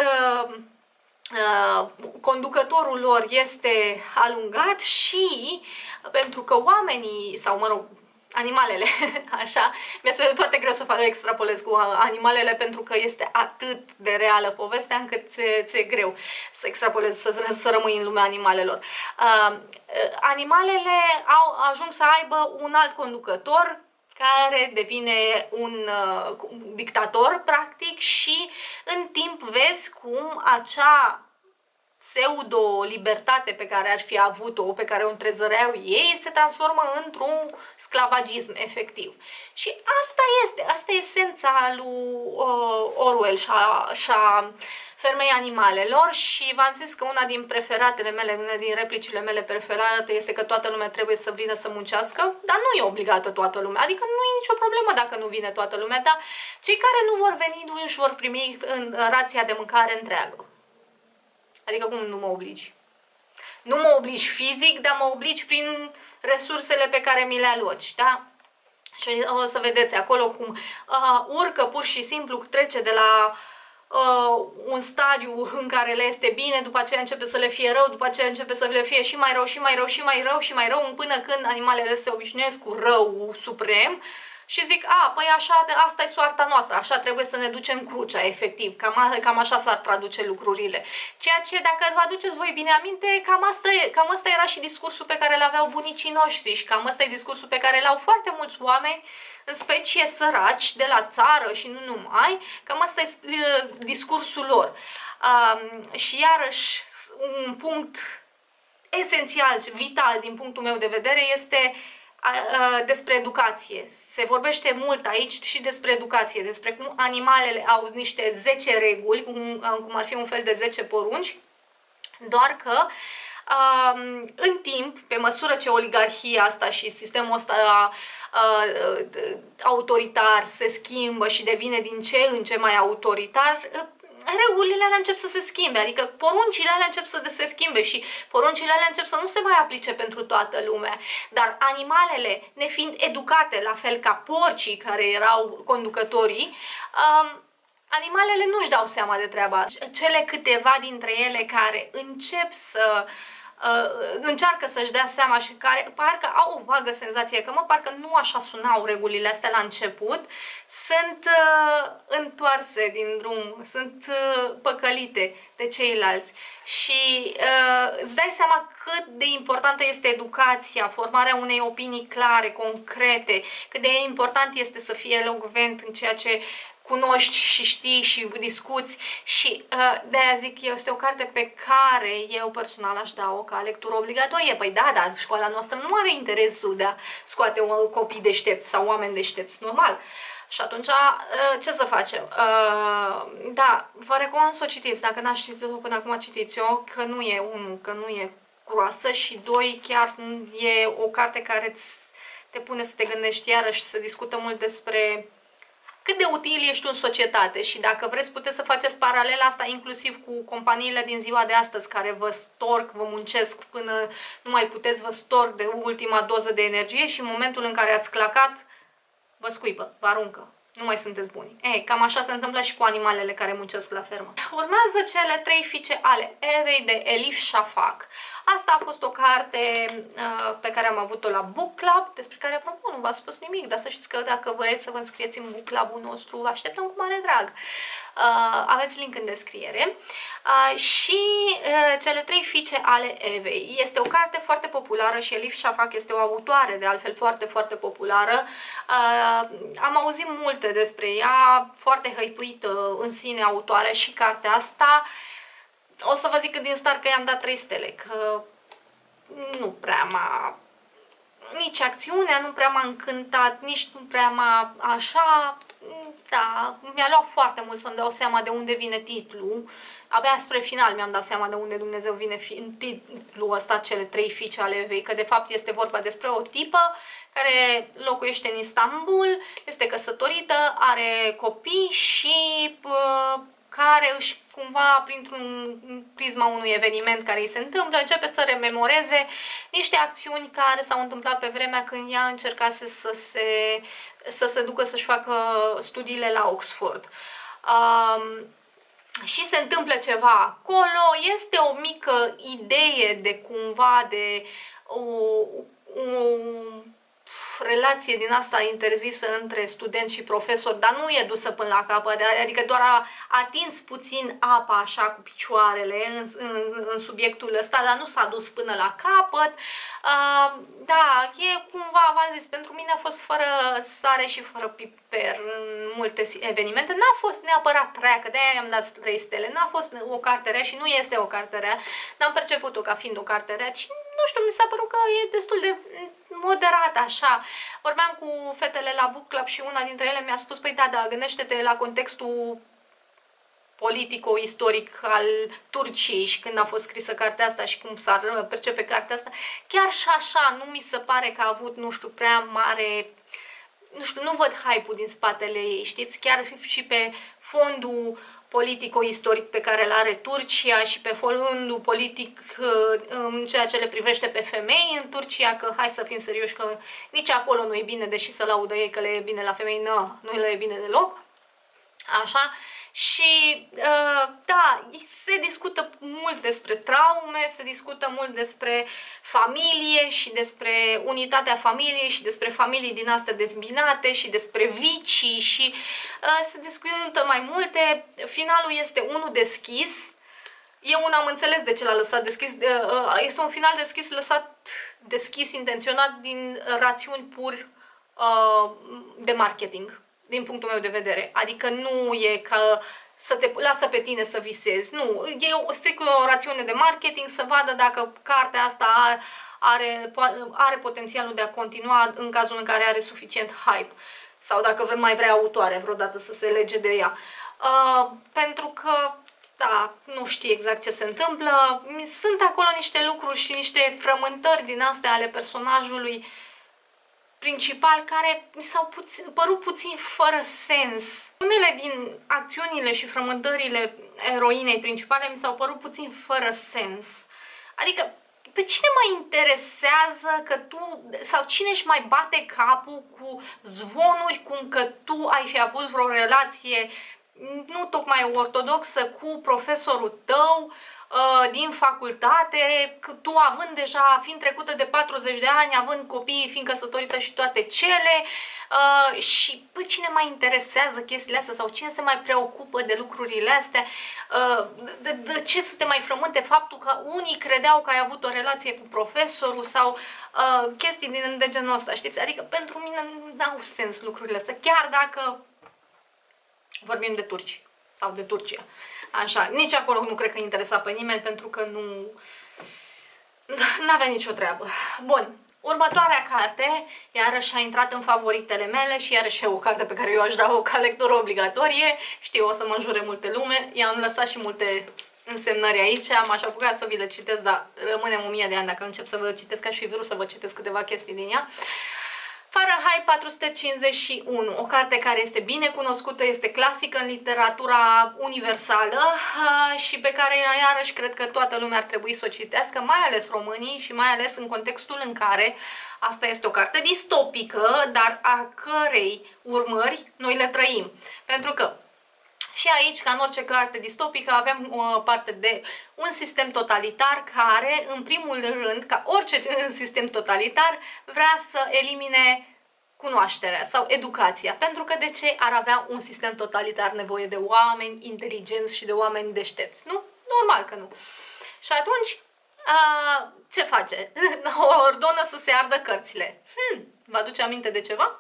Uh, conducătorul lor este alungat și pentru că oamenii, sau mă rog, animalele, așa, mi-e foarte greu să fac extrapolez cu animalele pentru că este atât de reală povestea încât ți-e greu să extrapolez, să, să rămâi în lumea animalelor. Uh, animalele au ajuns să aibă un alt conducător care devine un uh, dictator, practic, și în timp vezi cum acea pseudo-libertate pe care ar fi avut-o, pe care o întrezăreau ei, se transformă într-un sclavagism efectiv. Și asta este, asta e esența lui uh, Orwell și a, și a Fermei animalelor și v-am zis că una din preferatele mele, una din replicile mele preferate este că toată lumea trebuie să vină să muncească, dar nu e obligată toată lumea, adică nu e nicio problemă dacă nu vine toată lumea, dar cei care nu vor veni nu își vor primi în rația de mâncare întreagă. Adică cum nu mă obligi? Nu mă obligi fizic, dar mă obligi prin resursele pe care mi le aloci, da? Și o să vedeți acolo cum uh, urcă pur și simplu, trece de la Uh, un stadiu în care le este bine, după aceea începe să le fie rău, după aceea începe să le fie și mai rău, și mai rău, și mai rău, și mai rău, până când animalele se obișnuiesc cu rău suprem și zic, a, păi așa, asta e soarta noastră, așa trebuie să ne ducem crucea, efectiv, cam, cam așa s-ar traduce lucrurile. Ceea ce, dacă vă aduceți voi bine aminte, cam asta, e, cam asta era și discursul pe care l-aveau bunicii noștri și cam asta e discursul pe care l-au foarte mulți oameni, în specie săraci, de la țară și nu numai, cam asta e uh, discursul lor. Um, și iarăși, un punct esențial, vital din punctul meu de vedere este uh, despre educație. Se vorbește mult aici și despre educație, despre cum animalele au niște zece reguli, cum, cum ar fi un fel de zece porunci, doar că Uh, în timp, pe măsură ce oligarhia asta și sistemul ăsta uh, autoritar se schimbă și devine din ce în ce mai autoritar, uh, regulile alea încep să se schimbe, adică poruncile alea încep să se schimbe și poruncile alea încep să nu se mai aplice pentru toată lumea. Dar animalele, nefiind educate la fel ca porcii care erau conducătorii, uh, Animalele nu-și dau seama de treaba. Cele câteva dintre ele care încep să uh, încearcă să-și dea seama și care parcă au o vagă senzație că, mă, parcă nu așa sunau regulile astea la început, sunt uh, întoarse din drum, sunt uh, păcălite de ceilalți. Și uh, îți dai seama cât de importantă este educația, formarea unei opinii clare, concrete, cât de important este să fii elocvent în ceea ce cunoști și știi și discuți și uh, de-aia zic, este o carte pe care eu personal aș da-o ca lectură obligatorie. Păi da, dar școala noastră nu are interesul de a scoate copii deștepți sau oameni deștepți, normal. Și atunci, uh, ce să facem? Uh, da, vă recomand să o citiți, dacă n-ați citit-o până acum, citiți-o, că nu e, unul, că nu e groasă și doi, chiar e o carte care te pune să te gândești iarăși, să discută mult despre cât de util ești în societate și dacă vreți puteți să faceți paralela asta inclusiv cu companiile din ziua de astăzi care vă storc, vă muncesc până nu mai puteți, vă storc de ultima doză de energie și în momentul în care ați clacat, vă scuipă, vă aruncă. Nu mai sunteți buni. Ei, cam așa se întâmplă și cu animalele care muncesc la fermă. Urmează cele trei fiice ale Evei de Elif Shafak. Asta a fost o carte uh, pe care am avut-o la Book Club, despre care, apropo, nu v-a spus nimic, dar să știți că dacă vreți să vă înscrieți în Book Club-ul nostru, vă așteptăm cu mare drag. Uh, aveți link în descriere. Uh, și uh, cele trei fiice ale Evei. Este o carte foarte populară și Elif Shafak este o autoare, de altfel, foarte, foarte populară. Uh, am auzit multe despre ea, foarte hăipuită în sine autoare și cartea asta. O să vă zic că din start că i-am dat trei stele, că nu prea m-a... Nici acțiunea nu prea m-a încântat, nici nu prea m-a așa... Da, mi-a luat foarte mult să-mi dau seama de unde vine titlul. Abia spre final mi-am dat seama de unde Dumnezeu vine titlul ăsta, cele trei fiice ale Evei, că de fapt este vorba despre o tipă care locuiește în Istanbul, este căsătorită, are copii și... Uh, care își cumva, printr-un prisma unui eveniment care îi se întâmplă, începe să rememoreze niște acțiuni care s-au întâmplat pe vremea când ea încercase să se, să se ducă să-și facă studiile la Oxford. Um, și se întâmplă ceva acolo, este o mică idee de cumva de o, o relație din asta interzisă între student și profesor, dar nu e dusă până la capăt, adică doar a atins puțin apa așa cu picioarele în, în, în subiectul ăsta, dar nu s-a dus până la capăt. Uh, da, e cumva, v-am zis, pentru mine a fost fără sare și fără piper în multe evenimente. N-a fost neapărat rea, că de-aia i-am dat trei stele, n-a fost o carte rea și nu este o carte rea, n-am perceput-o ca fiind o carte rea, ci nu știu, mi s-a părut că e destul de moderat așa. Vorbeam cu fetele la Book Club și una dintre ele mi-a spus, păi da, da, gândește-te la contextul politico-istoric al Turciei și când a fost scrisă cartea asta și cum s-ar percepe cartea asta. Chiar și așa, nu mi se pare că a avut, nu știu, prea mare... Nu știu, nu văd hype-ul din spatele ei, știți? Chiar și pe fondul politico-istoric pe care îl are Turcia și pe fondul politic în ceea ce le privește pe femei în Turcia, că hai să fim serioși că nici acolo nu e bine, deși să laudă ei că le e bine la femei, nu, nu le e bine deloc. Așa. Și uh, da, se discută mult despre traume, se discută mult despre familie și despre unitatea familiei și despre familii din astea dezbinate și despre vicii și uh, se discută mai multe. Finalul este unul deschis. Eu un am înțeles de ce l-a lăsat deschis. Uh, este un final deschis, lăsat deschis intenționat din rațiuni pur uh, de marketing, din punctul meu de vedere. Adică nu e că să te lasă pe tine să visezi. Nu, e o, strict o rațiune de marketing, să vadă dacă cartea asta are, are potențialul de a continua în cazul în care are suficient hype. Sau dacă mai vrea autoare vreodată să se lege de ea. Uh, pentru că, da, nu știu exact ce se întâmplă. Sunt acolo niște lucruri și niște frământări din astea ale personajului principal care mi s-au părut puțin fără sens. Unele din acțiunile și frământările eroinei principale mi s-au părut puțin fără sens. Adică, pe cine mai interesează că tu, sau cine își mai bate capul cu zvonuri cum că tu ai fi avut vreo relație nu tocmai ortodoxă cu profesorul tău din facultate, tu având deja, fiind trecută de patruzeci de ani, având copii, fiind căsătorită și toate cele, uh, și păi, cine mai interesează chestiile astea sau cine se mai preocupă de lucrurile astea, uh, de, de ce să te mai frământe faptul că unii credeau că ai avut o relație cu profesorul sau uh, chestii din de genul ăsta, știți? Adică pentru mine n-au sens lucrurile astea, chiar dacă vorbim de turci sau de Turcia. Așa, nici acolo nu cred că interesa pe nimeni, pentru că nu n-avea nicio treabă. Bun, următoarea carte, iarăși a intrat în favoritele mele și iarăși e o carte pe care eu aș da-o ca lectură obligatorie. Știu, o să mă înjure multe lume, i-am lăsat și multe însemnări aici, m-aș apuca să vi le citesc, dar rămânem o mie de ani dacă încep să vă citesc, ca și fi vrut să vă citesc câteva chestii din ea. Fahrenheit patru sute cincizeci și unu, o carte care este bine cunoscută, este clasică în literatura universală și pe care iarăși cred că toată lumea ar trebui să o citească, mai ales românii și mai ales în contextul în care asta este o carte distopică, dar a cărei urmări noi le trăim. Pentru că și aici, ca în orice carte distopică, avem o parte de un sistem totalitar care, în primul rând, ca orice sistem totalitar, vrea să elimine cunoașterea sau educația. Pentru că de ce ar avea un sistem totalitar nevoie de oameni inteligenți și de oameni deștepți? Nu? Normal că nu. Și atunci, a, ce face? Ordonă să se ardă cărțile. Hmm, vă aduce aminte de ceva?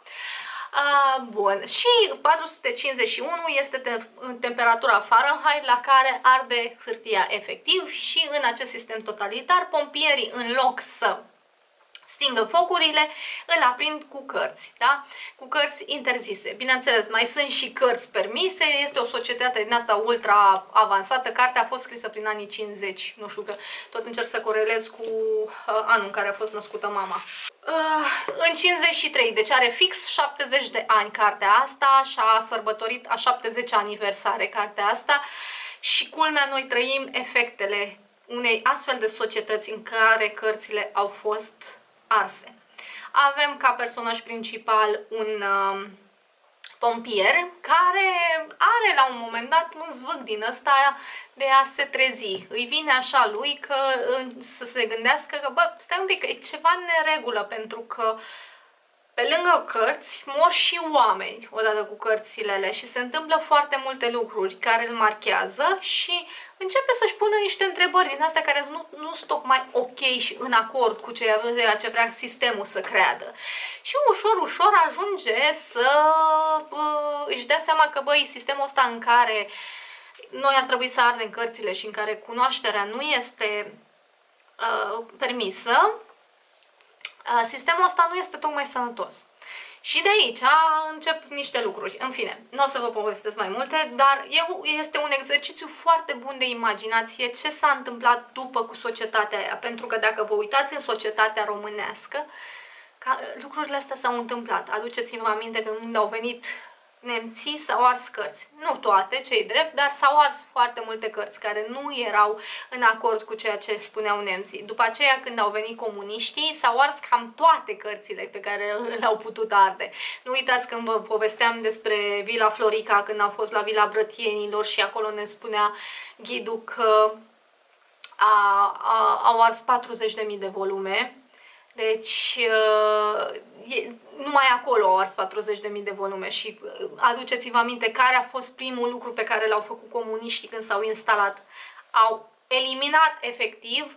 Uh, bun, și patru sute cincizeci și unu este te temperatura Fahrenheit la care arde hârtia efectiv și în acest sistem totalitar pompierii, în loc să stingă focurile, îl aprind cu cărți, da? Cu cărți interzise. Bineînțeles, mai sunt și cărți permise, este o societate din asta ultra avansată. Cartea a fost scrisă prin anii cincizeci, nu știu, că tot încerc să corelez cu uh, anul în care a fost născută mama. Uh, în cincizeci și trei, deci are fix șaptezeci de ani cartea asta și a sărbătorit a șaptezecea aniversare cartea asta și culmea, noi trăim efectele unei astfel de societăți în care cărțile au fost arse. Avem ca personaj principal un uh, pompier care are la un moment dat un zvâc din ăsta de a se trezi. Îi vine așa lui că să se gândească că, bă, stai un pic, că e ceva în neregulă, pentru că pe lângă cărți mor și oameni odată cu cărțile alea și se întâmplă foarte multe lucruri care îl marchează și începe să-și pună niște întrebări din astea care nu, nu sunt tocmai ok și în acord cu ceea ce vrea sistemul să creadă. Și ușor, ușor ajunge să uh, își dea seama că, băi, sistemul ăsta în care noi ar trebui să ardem cărțile și în care cunoașterea nu este uh, permisă, sistemul ăsta nu este tocmai sănătos. Și de aici încep niște lucruri. În fine, nu o să vă povestesc mai multe, dar este un exercițiu foarte bun de imaginație ce s-a întâmplat după cu societatea aia. Pentru că dacă vă uitați în societatea românească, lucrurile astea s-au întâmplat. Aduceți-vă aminte că când au venit nemții, s-au ars cărți. Nu toate, ce-i drept, dar s-au ars foarte multe cărți care nu erau în acord cu ceea ce spuneau nemții. După aceea, când au venit comuniștii, s-au ars cam toate cărțile pe care le-au putut arde. Nu uitați când vă povesteam despre Vila Florica, când au fost la Vila Brătienilor și acolo ne spunea ghidul că a, a, au ars patruzeci de mii de volume. Deci, numai acolo au ars patruzeci de mii de volume și aduceți-vă aminte care a fost primul lucru pe care l-au făcut comuniștii când s-au instalat. Au eliminat efectiv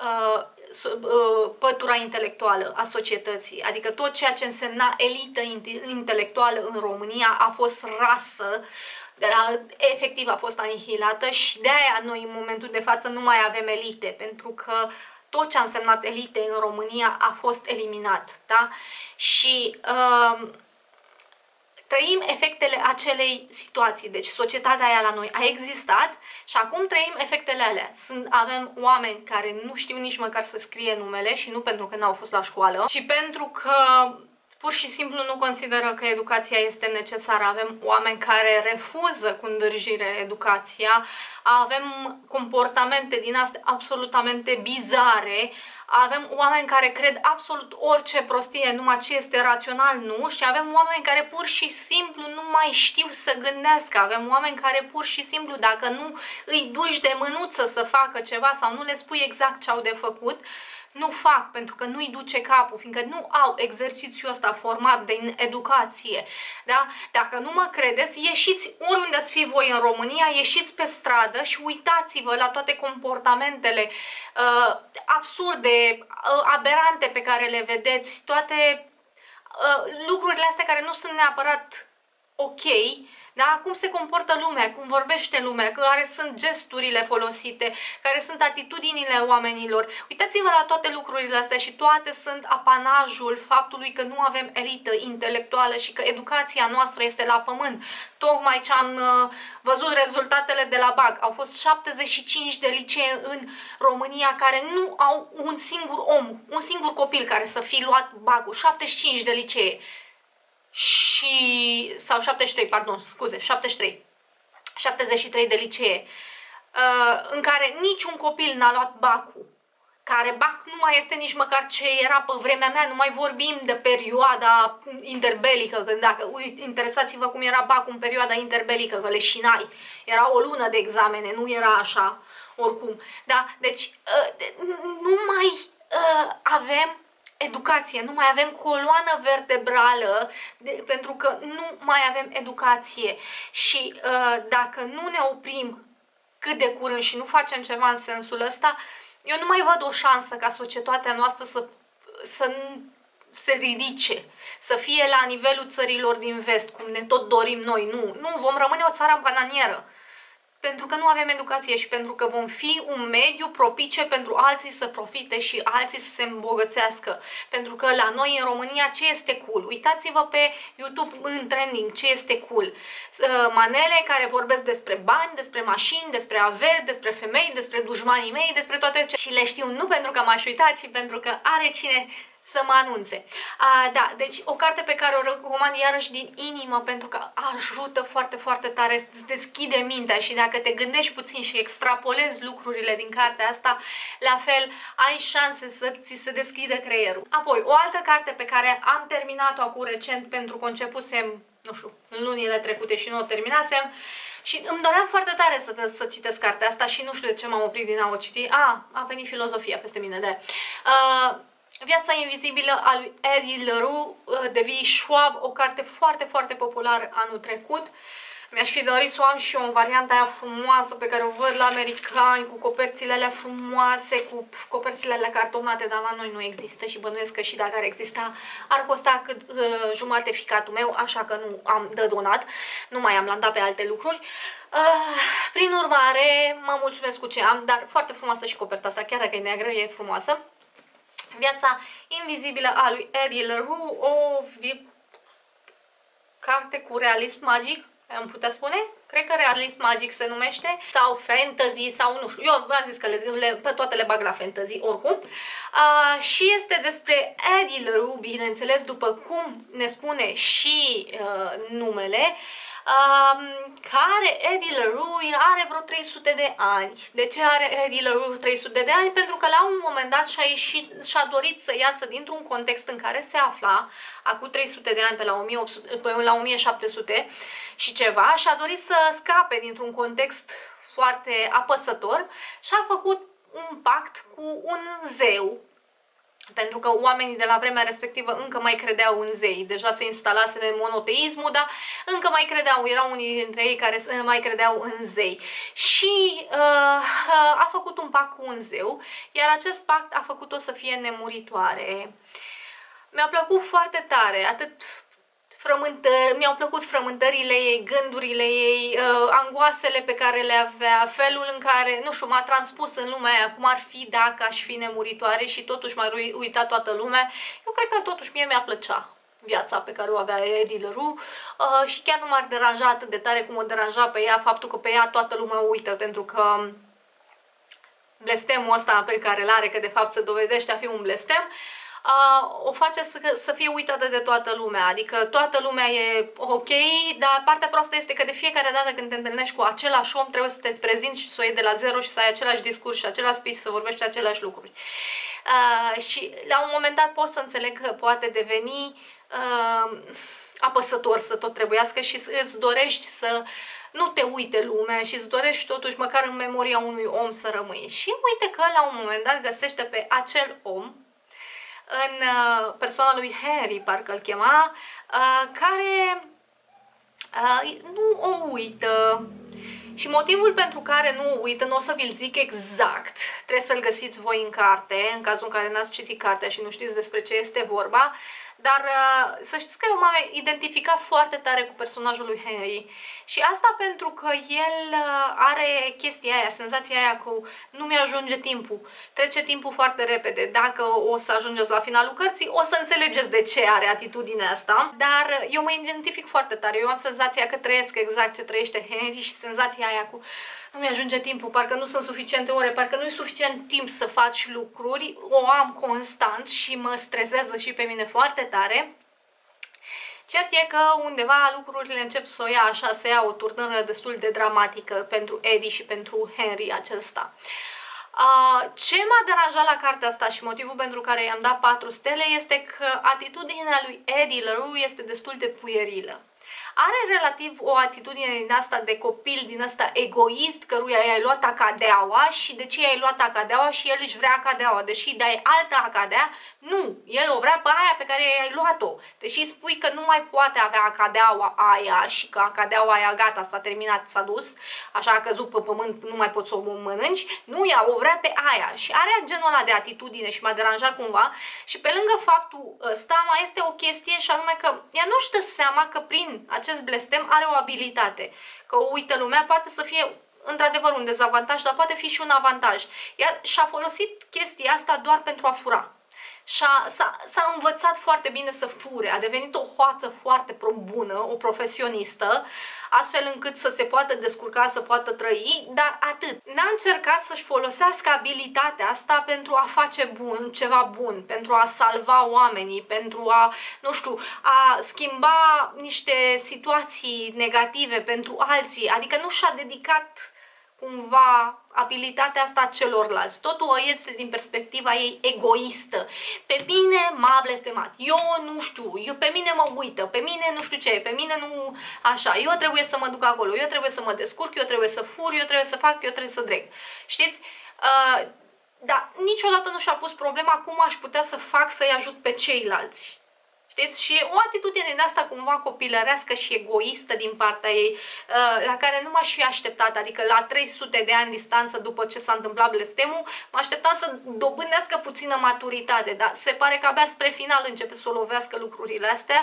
pătura intelectuală a societății, adică tot ceea ce însemna elită intelectuală în România a fost rasă, efectiv a fost anihilată și de aia noi în momentul de față nu mai avem elite, pentru că tot ce a însemnat elite în România a fost eliminat, da? Și uh, trăim efectele acelei situații. Deci societatea aia la noi a existat și acum trăim efectele alea. Sunt, avem oameni care nu știu nici măcar să scrie numele și nu pentru că n-au fost la școală, ci pentru că pur și simplu nu consideră că educația este necesară. Avem oameni care refuză cu îndârjire educația, avem comportamente din astea absolutamente bizare, avem oameni care cred absolut orice prostie, numai ce este rațional nu, și avem oameni care pur și simplu nu mai știu să gândească, avem oameni care pur și simplu dacă nu îi duci de mânuță să facă ceva sau nu le spui exact ce au de făcut, nu fac, pentru că nu-i duce capul, fiindcă nu au exercițiul ăsta format de educație. Da? Dacă nu mă credeți, ieșiți oriunde ați fi voi în România, ieșiți pe stradă și uitați-vă la toate comportamentele uh, absurde, uh, aberante pe care le vedeți, toate uh, lucrurile astea care nu sunt neapărat ok. Da? Cum se comportă lumea, cum vorbește lumea, care sunt gesturile folosite, care sunt atitudinile oamenilor. Uitați-vă la toate lucrurile astea și toate sunt apanajul faptului că nu avem elită intelectuală și că educația noastră este la pământ. Tocmai ce am uh, văzut rezultatele de la B A C. Au fost șaptezeci și cinci de licee în România care nu au un singur om, un singur copil care să fi luat B A C-ul. șaptezeci și cinci de licee. Și, sau șaptezeci și trei, pardon, scuze, șaptezeci și trei, șaptezeci și trei de licee, uh, în care niciun copil n-a luat B A C-ul, care B A C nu mai este nici măcar ce era pe vremea mea, nu mai vorbim de perioada interbelică, că dacă interesați-vă cum era B A C-ul în perioada interbelică, că leșinai, era o lună de examene, nu era așa, oricum, da, deci uh, nu mai uh, avem educație, nu mai avem coloană vertebrală de, pentru că nu mai avem educație și uh, dacă nu ne oprim cât de curând și nu facem ceva în sensul ăsta, eu nu mai văd o șansă ca societatea noastră să, să se ridice, să fie la nivelul țărilor din vest, cum ne tot dorim noi. Nu, nu, vom rămâne o țară bananieră. Pentru că nu avem educație și pentru că vom fi un mediu propice pentru alții să profite și alții să se îmbogățească. Pentru că la noi în România ce este cool? Uitați-vă pe YouTube în trending ce este cool. Manele care vorbesc despre bani, despre mașini, despre averi, despre femei, despre dușmanii mei, despre toate ce... Și le știu nu pentru că m-aș uita, ci pentru că are cine să mă anunțe. A, da, deci o carte pe care o recomand iarăși din inimă pentru că ajută foarte, foarte tare, îți deschide mintea și dacă te gândești puțin și extrapolezi lucrurile din cartea asta, la fel ai șanse să ți se deschidă creierul. Apoi, o altă carte pe care am terminat-o acum recent pentru că începusem, nu știu, în lunile trecute și nu o terminasem, și îmi doream foarte tare să, să citesc cartea asta și nu știu de ce m-am oprit din a o citi. A, a venit filozofia peste mine de... Uh, Viața invizibilă a lui Eddie LaRue, de V. Schwab, o carte foarte, foarte populară anul trecut. Mi-aș fi dorit să o am și eu în varianta aia frumoasă pe care o văd la americani, cu coperțile alea frumoase, cu coperțile alea cartonate, dar la noi nu există și bănuiesc că și dacă ar exista, ar costa cât uh, jumate ficatul meu, așa că nu am de donat, nu mai am, l-am dat pe alte lucruri. Uh, prin urmare, mă mulțumesc cu ce am, dar foarte frumoasă și coperta asta, chiar dacă e neagră, e frumoasă. Viața invizibilă a lui Eddie LaRue, o carte cu realism magic, am putea spune? Cred că realism magic se numește, sau fantasy, sau nu știu, eu v-am zis că le, le, pe toate le bag la fantasy, oricum. Uh, și este despre Eddie LaRue, bineînțeles, după cum ne spune și uh, numele, Um, care Eddie LaRue are vreo trei sute de ani. De ce are Eddie LaRue trei sute de ani? Pentru că la un moment dat și-a și-a dorit să iasă dintr-un context în care se afla, acum trei sute de ani, pe la, o mie opt sute, pe la o mie șapte sute și ceva, și-a dorit să scape dintr-un context foarte apăsător și a făcut un pact cu un zeu. Pentru că oamenii de la vremea respectivă încă mai credeau în zei. Deja se instalase monoteismul, dar încă mai credeau, erau unii dintre ei care mai credeau în zei. Și uh, a făcut un pact cu un zeu, iar acest pact a făcut-o să fie nemuritoare. Mi-a plăcut foarte tare, atât mi-au plăcut frământările ei, gândurile ei, uh, angoasele pe care le avea, felul în care, nu știu, m-a transpus în lumea aia, cum ar fi dacă aș fi nemuritoare și totuși m-a uitat toată lumea. Eu cred că totuși mie mi-a plăcea viața pe care o avea Eddie LaRue uh, și chiar nu m-ar deranja atât de tare cum o deranja pe ea faptul că pe ea toată lumea o uită, pentru că blestemul ăsta pe care îl are, că de fapt se dovedește a fi un blestem, uh, o face să, să fie uitată de toată lumea, adică toată lumea e ok, dar partea proastă este că de fiecare dată când te întâlnești cu același om trebuie să te prezinți și să o iei de la zero și să ai același discurs și același speech, să vorbești aceleași lucruri. Uh, și la un moment dat pot să înțeleg că poate deveni uh, apăsător să tot trebuiască și îți dorești să nu te uite lumea și îți dorești totuși măcar în memoria unui om să rămâi. Și uite că la un moment dat găsește pe acel om în uh, persoana lui Henry, parcă îl chema, uh, care uh, nu o uită. Și motivul pentru care nu o uită, nu o să vi-l zic exact, trebuie să-l găsiți voi în carte, în cazul în care n-ați citit cartea și nu știți despre ce este vorba, dar uh, să știți că eu m-am identificat foarte tare cu personajul lui Henry. Și asta pentru că el uh, are chestia aia, senzația aia cu nu mi-ajunge timpul, trece timpul foarte repede. Dacă o să ajungeți la finalul cărții, o să înțelegeți de ce are atitudinea asta. Dar eu mă identific foarte tare, eu am senzația că trăiesc exact ce trăiește Henry și senzația aia cu nu mi-ajunge timpul, parcă nu sunt suficiente ore, parcă nu e suficient timp să faci lucruri, o am constant și mă stresează și pe mine foarte tare. Cert e că undeva lucrurile încep să o ia așa, să ia o turnără destul de dramatică pentru Eddie și pentru Henry acesta. Uh, ce m-a deranjat la cartea asta și motivul pentru care i-am dat patru stele este că atitudinea lui Eddie LaRue este destul de puierilă. Are relativ o atitudine din asta de copil, din asta egoist, căruia i-ai luat acadeaua și de ce i-ai luat acadeaua și el își vrea acadeaua. Deși dai alta acadea, nu, el o vrea pe aia pe care i-ai luat-o. Deși spui că nu mai poate avea acadeaua aia și că acadeaua aia gata, s-a terminat, s-a dus, așa a căzut pe pământ, nu mai poți să o mănânci, nu, ea o vrea pe aia. Și are genul ăla de atitudine și m-a deranjat cumva. Și pe lângă faptul ăsta mai este o chestie și anume că ea nu-și dă seama că prin acest blestem are o abilitate. Că o uită lumea, poate să fie într-adevăr un dezavantaj, dar poate fi și un avantaj. Ea și-a folosit chestia asta doar pentru a fura. S-a învățat foarte bine să fure, a devenit o hoață foarte bună, o profesionistă, astfel încât să se poată descurca, să poată trăi, dar atât. N-a încercat să-și folosească abilitatea asta pentru a face bun, ceva bun, pentru a salva oamenii, pentru a, nu știu, a schimba niște situații negative pentru alții, adică nu și-a dedicat cumva abilitatea asta celorlalți. Totul este din perspectiva ei egoistă. Pe mine m-a blestemat. Eu nu știu, eu, pe mine mă uită, pe mine nu știu ce, pe mine nu așa, eu trebuie să mă duc acolo, eu trebuie să mă descurc, eu trebuie să fur, eu trebuie să fac, eu trebuie să dreg. Știți? Uh, dar niciodată nu și-a pus problema cum aș putea să fac să-i ajut pe ceilalți. Știți? Și o atitudine din asta cumva copilărească și egoistă din partea ei, la care nu m-aș fi așteptat, adică la trei sute de ani distanță după ce s-a întâmplat blestemul, mă așteptam să dobândească puțină maturitate, dar se pare că abia spre final începe să o lovească lucrurile astea,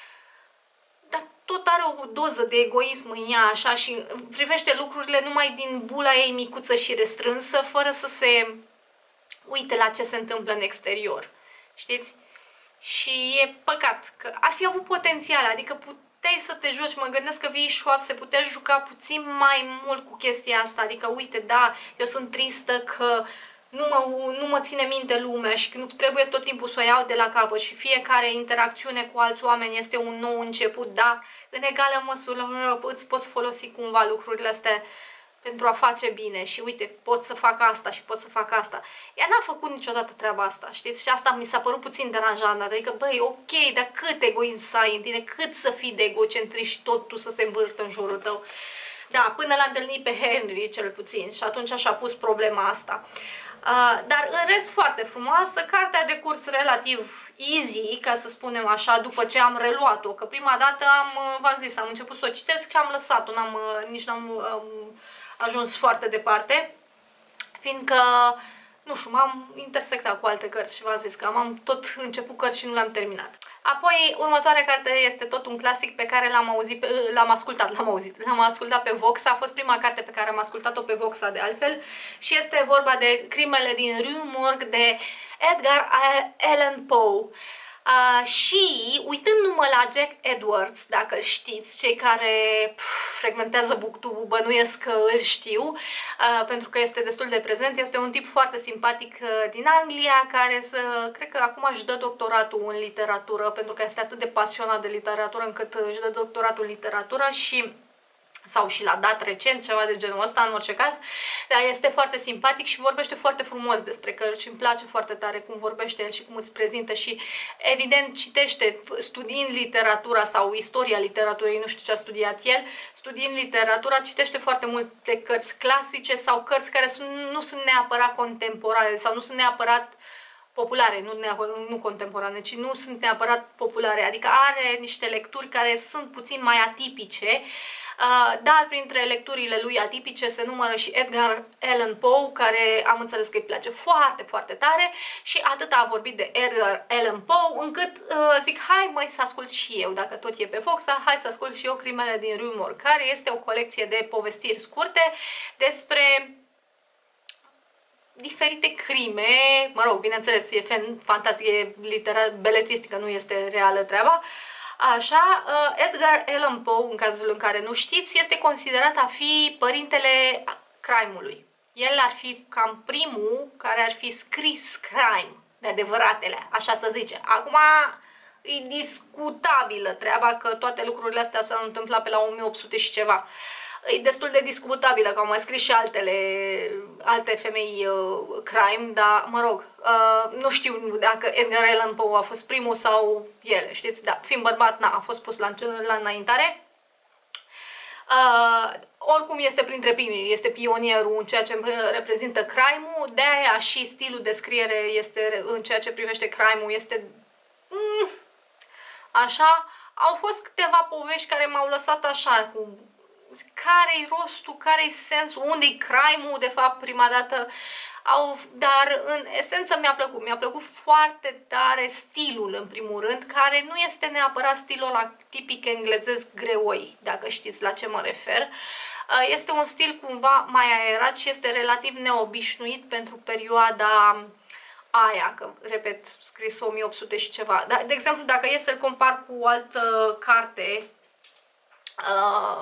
dar tot are o doză de egoism în ea, așa, și privește lucrurile numai din bula ei micuță și restrânsă, fără să se uite la ce se întâmplă în exterior. Știți? Și e păcat, că ar fi avut potențial, adică puteai să te joci, mă gândesc că vii Schwab se putea juca puțin mai mult cu chestia asta, adică uite, da, eu sunt tristă că nu mă, nu mă ține minte lumea și că nu trebuie tot timpul să o iau de la capăt și fiecare interacțiune cu alți oameni este un nou început, dar în egală măsură îți poți folosi cumva lucrurile astea pentru a face bine și uite, pot să fac asta și pot să fac asta. Ea n-a făcut niciodată treaba asta, știți? Și asta mi s-a părut puțin deranjant, adică, băi, ok, dar cât egoism să ai în tine, cât să fii de egocentrist și tot tu să se învârtă în jurul tău. Da, până l-a întâlnit pe Henry, cel puțin, și atunci și-a pus problema asta. Uh, dar în rest foarte frumoasă, cartea de curs relativ easy, ca să spunem așa, după ce am reluat-o, că prima dată am, v-am zis, am început să o citesc și am lăsat-o, n-am, nici n-am um, ajuns foarte departe, fiindcă, nu știu, m-am intersectat cu alte cărți și v-am zis că am tot început cărți și nu le-am terminat. Apoi, următoarea carte este tot un clasic pe care l-am auzit, l-am ascultat, l-am auzit, l-am ascultat pe Voxa, a fost prima carte pe care am ascultat-o pe Voxa de altfel și este vorba de Crimele din Rue Morgue de Edgar Allan Poe. Uh, și uitându-mă la Jack Edwards, dacă îl știți, cei care pf, frecventează BookTube bănuiesc că îl știu, uh, pentru că este destul de prezent, este un tip foarte simpatic uh, din Anglia, care să, cred că acum își dă doctoratul în literatură, pentru că este atât de pasionat de literatură încât își dă doctoratul în literatură și sau și l-a dat recent, ceva de genul ăsta, în orice caz, dar este foarte simpatic și vorbește foarte frumos despre cărți și îmi place foarte tare cum vorbește el și cum îți prezintă și, evident, citește, studiind literatura sau istoria literaturii, nu știu ce a studiat el, studiind literatura, citește foarte multe cărți clasice sau cărți care sunt, nu sunt neapărat contemporane sau nu sunt neapărat populare, nu, neapărat, nu contemporane, ci nu sunt neapărat populare, adică are niște lecturi care sunt puțin mai atipice. Uh, dar printre lecturile lui atipice se numără și Edgar Allan Poe, care am înțeles că îi place foarte, foarte tare și atât a vorbit de Edgar Allan Poe, încât uh, zic, hai măi să ascult și eu, dacă tot e pe Fox, hai să ascult și eu Crimele din Rue Morgue, care este o colecție de povestiri scurte despre diferite crime, mă rog, bineînțeles, e fantazie literară, beletristică, nu este reală treaba. Așa, Edgar Allan Poe, în cazul în care nu știți, este considerat a fi părintele crime-ului. El ar fi cam primul care ar fi scris crime, de adevăratele, așa să zice. Acum, e discutabilă treaba că toate lucrurile astea s-au întâmplat pe la o mie opt sute și ceva. E destul de discutabilă, că au mai scris și altele, alte femei uh, crime, dar, mă rog, uh, nu știu dacă Edgar Allan Poe a fost primul sau ele, știți? Da, fiind bărbat, na, a fost pus la, la înaintare. Uh, oricum este printre primii, este pionierul în ceea ce reprezintă crime-ul, de-aia și stilul de scriere este, în ceea ce privește crime-ul, este mm, așa. Au fost câteva povești care m-au lăsat așa, cu care-i rostul, care-i sensul, unde-i crime-ul, de fapt, prima dată, au, dar în esență mi-a plăcut, mi-a plăcut foarte tare stilul, în primul rând, care nu este neapărat stilul ăla tipic englezesc greoi, dacă știți la ce mă refer. Este un stil cumva mai aerat și este relativ neobișnuit pentru perioada aia, că, repet, scris o mie opt sute și ceva. De exemplu, dacă e să-l compar cu o altă carte Uh,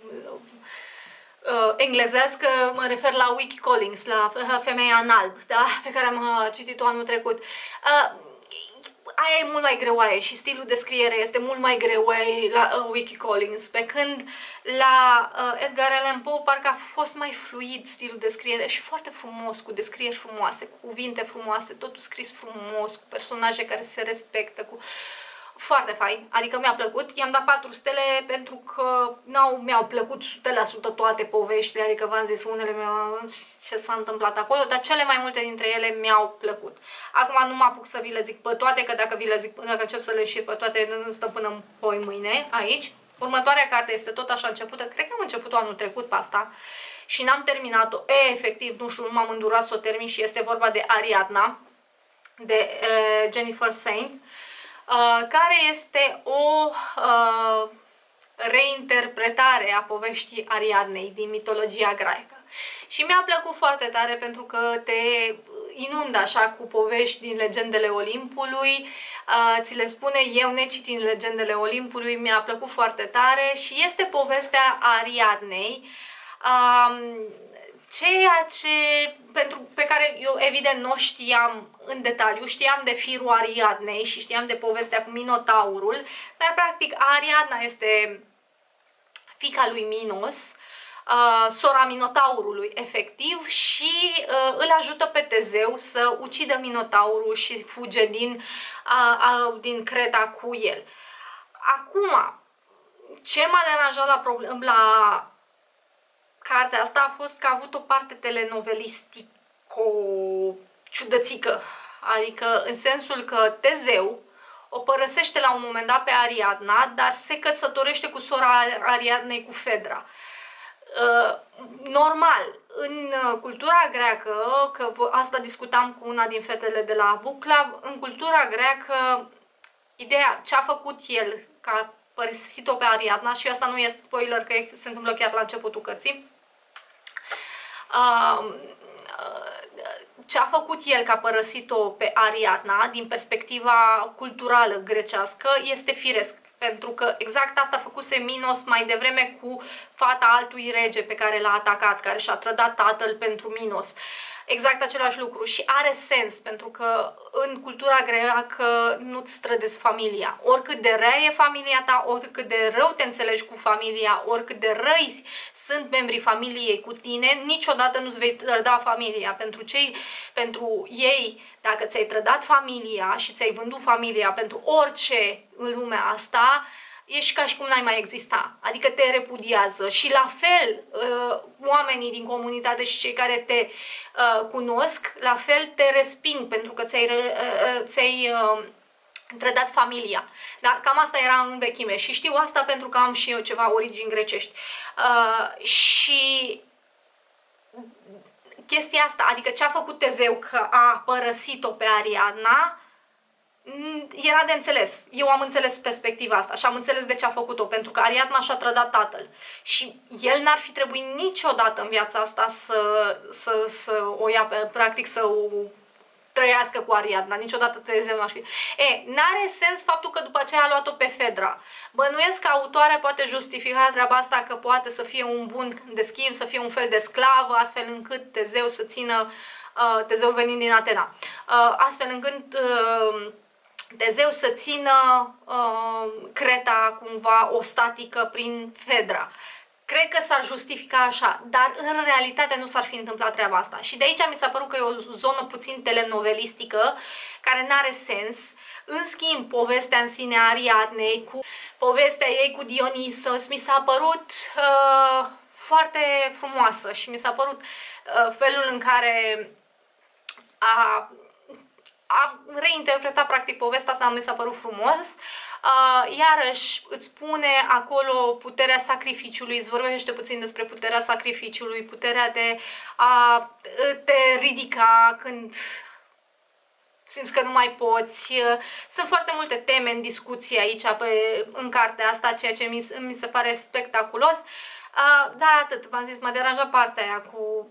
uh, englezească, mă refer la Vicky Collins, la Femeia în alb, da? Pe care am uh, citit-o anul trecut. Uh, aia e mult mai greoaie și stilul de scriere este mult mai greoaie la uh, Vicky Collins, pe când la uh, Edgar Allan Poe parcă a fost mai fluid stilul de scriere și foarte frumos, cu descrieri frumoase, cu cuvinte frumoase, totul scris frumos, cu personaje care se respectă, cu foarte fain, adică mi-a plăcut. I-am dat patru stele pentru că n-au mi-au plăcut o sută la sută toate poveștile, adică v-am zis unele ce s-a întâmplat acolo, dar cele mai multe dintre ele mi-au plăcut. Acum nu mă apuc să vi le zic pe toate, că dacă vi le zic, dacă încep să le șir pe toate, nu stă până poi mâine aici. Următoarea carte este tot așa începută, cred că am început anul trecut pe asta și n-am terminat-o, efectiv, nu știu, nu m-am îndurat să o termin și este vorba de Ariadna, de uh, Jennifer Saint. Uh, care este o uh, reinterpretare a poveștii Ariadnei din mitologia greacă. Și mi-a plăcut foarte tare pentru că te inundă așa cu povești din legendele Olimpului, uh, ți le spune, eu necitind legendele Olimpului, mi-a plăcut foarte tare și este povestea Ariadnei, uh, ceea ce, pentru, pe care eu evident nu știam în detaliu, știam de firul Ariadnei și știam de povestea cu Minotaurul, dar practic Ariadna este fiica lui Minos, uh, sora Minotaurului efectiv și uh, îl ajută pe Tezeu să ucidă Minotaurul și fuge din, uh, uh, din Creta cu el. Acum, ce m-a deranjat la, problem, la cartea asta a fost că a avut o parte telenovelistico-ciudățică, adică în sensul că Tezeu o părăsește la un moment dat pe Ariadna, dar se căsătorește cu sora Ariadnei, cu Fedra. Uh, normal, în cultura greacă, că asta discutam cu una din fetele de la Book Club, în cultura greacă, ideea, ce a făcut el, că a părăsit-o pe Ariadna, și asta nu e spoiler, că se întâmplă chiar la începutul cărții, uh, ce a făcut el că a părăsit-o pe Ariadna, din perspectiva culturală grecească, este firesc. Pentru că exact asta făcuse Minos mai devreme cu fata altui rege pe care l-a atacat, care și-a trădat tatăl pentru Minos. Exact același lucru și are sens, pentru că în cultura greacă nu-ți trădezi familia. Oricât de rea e familia ta, oricât de rău te înțelegi cu familia, oricât de răi sunt membrii familiei cu tine, niciodată nu-ți vei trăda familia. Pentru, cei, pentru ei, dacă ți-ai trădat familia și ți-ai vândut familia pentru orice în lumea asta, ești ca și cum n-ai mai exista, adică te repudiază și la fel oamenii din comunitate și cei care te cunosc, la fel te resping pentru că ți-ai ți-ai trădat familia. Da? Cam asta era în vechime și știu asta pentru că am și eu ceva origini grecești. Și chestia asta, adică ce a făcut Tezeu că a părăsit-o pe Ariadna, era de înțeles. Eu am înțeles perspectiva asta și am înțeles de ce a făcut-o, pentru că Ariadna și-a trădat tatăl și el n-ar fi trebuit niciodată în viața asta să, să, să o ia, practic să o trăiască cu Ariadna, niciodată Tezeu n-ar fi. E, n-are sens faptul că după aceea a luat-o pe Fedra. Bănuiesc că autoarea poate justifica treaba asta, că poate să fie un bun de schimb, să fie un fel de sclavă, astfel încât Tezeu să țină, uh, Tezeu venind din Atena, uh, astfel încât uh, Tezeu să țină uh, Creta cumva ostatică prin Fedra. Cred că s-ar justifica așa, dar în realitate nu s-ar fi întâmplat treaba asta. Și de aici mi s-a părut că e o zonă puțin telenovelistică, care n-are sens. În schimb, povestea în sine a Ariadnei, cu povestea ei cu Dionisos, mi s-a părut uh, foarte frumoasă și mi s-a părut uh, felul în care a... a reinterpretat practic povestea asta, mi s-a părut frumos. Uh, iarăși îți spune acolo puterea sacrificiului, îți vorbește puțin despre puterea sacrificiului, puterea de a te ridica când simți că nu mai poți. Sunt foarte multe teme în discuție aici pe, în cartea asta, ceea ce mi, mi se pare spectaculos. Uh, dar atât, v-am zis, m-a deranjat partea aia cu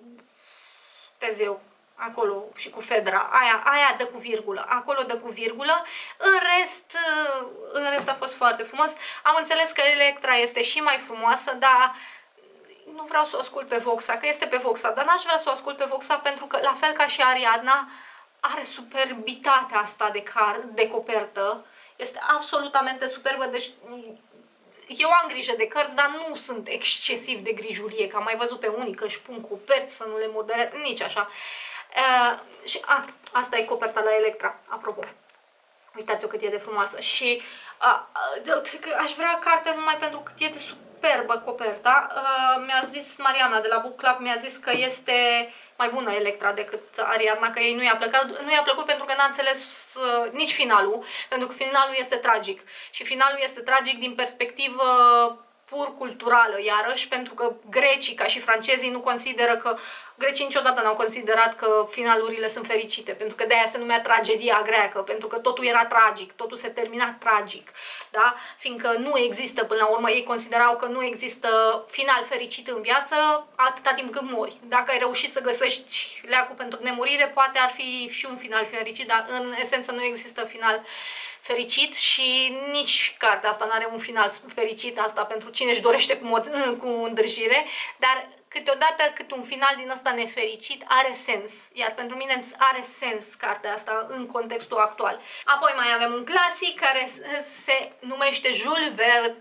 Tezeu acolo și cu Fedra, aia, aia dă cu virgulă, acolo dă cu virgulă, în rest, în rest a fost foarte frumos. Am înțeles că Electra este și mai frumoasă, dar nu vreau să o ascult pe Voxa, că este pe Voxa, dar n-aș vrea să o ascult pe Voxa pentru că, la fel ca și Ariadna, are superbitatea asta de, car, de copertă, este absolutamente superbă, deci eu am grijă de cărți, dar nu sunt excesiv de grijulie, că am mai văzut pe unii că își pun coperți să nu le modereze, nici așa. Uh, și a, asta e coperta la Electra, apropo. Uitați-o cât e de frumoasă. Și uh, uh, aș vrea carte numai pentru cât e de superbă coperta. Uh, mi-a zis Mariana de la Book Club, mi-a zis că este mai bună Electra decât Ariadna, că ei nu i-a plăcut, nu i-a plăcut pentru că n-a înțeles uh, nici finalul, pentru că finalul este tragic. Și finalul este tragic din perspectivă pur culturală, iarăși, pentru că grecii, ca și francezii, nu consideră că, grecii niciodată n-au considerat că finalurile sunt fericite, pentru că de-aia se numea tragedia greacă, pentru că totul era tragic, totul se termina tragic, da? Fiindcă nu există, până la urmă, ei considerau că nu există final fericit în viață atâta timp cât mori. Dacă ai reușit să găsești leacul pentru nemurire, poate ar fi și un final fericit, dar în esență nu există final fericit și nici cartea asta nu are un final fericit, asta pentru cine își dorește cu, cu îndrăjire, dar câteodată cât un final din ăsta nefericit are sens, iar pentru mine are sens cartea asta în contextul actual. Apoi mai avem un clasic care se numește Jules Verne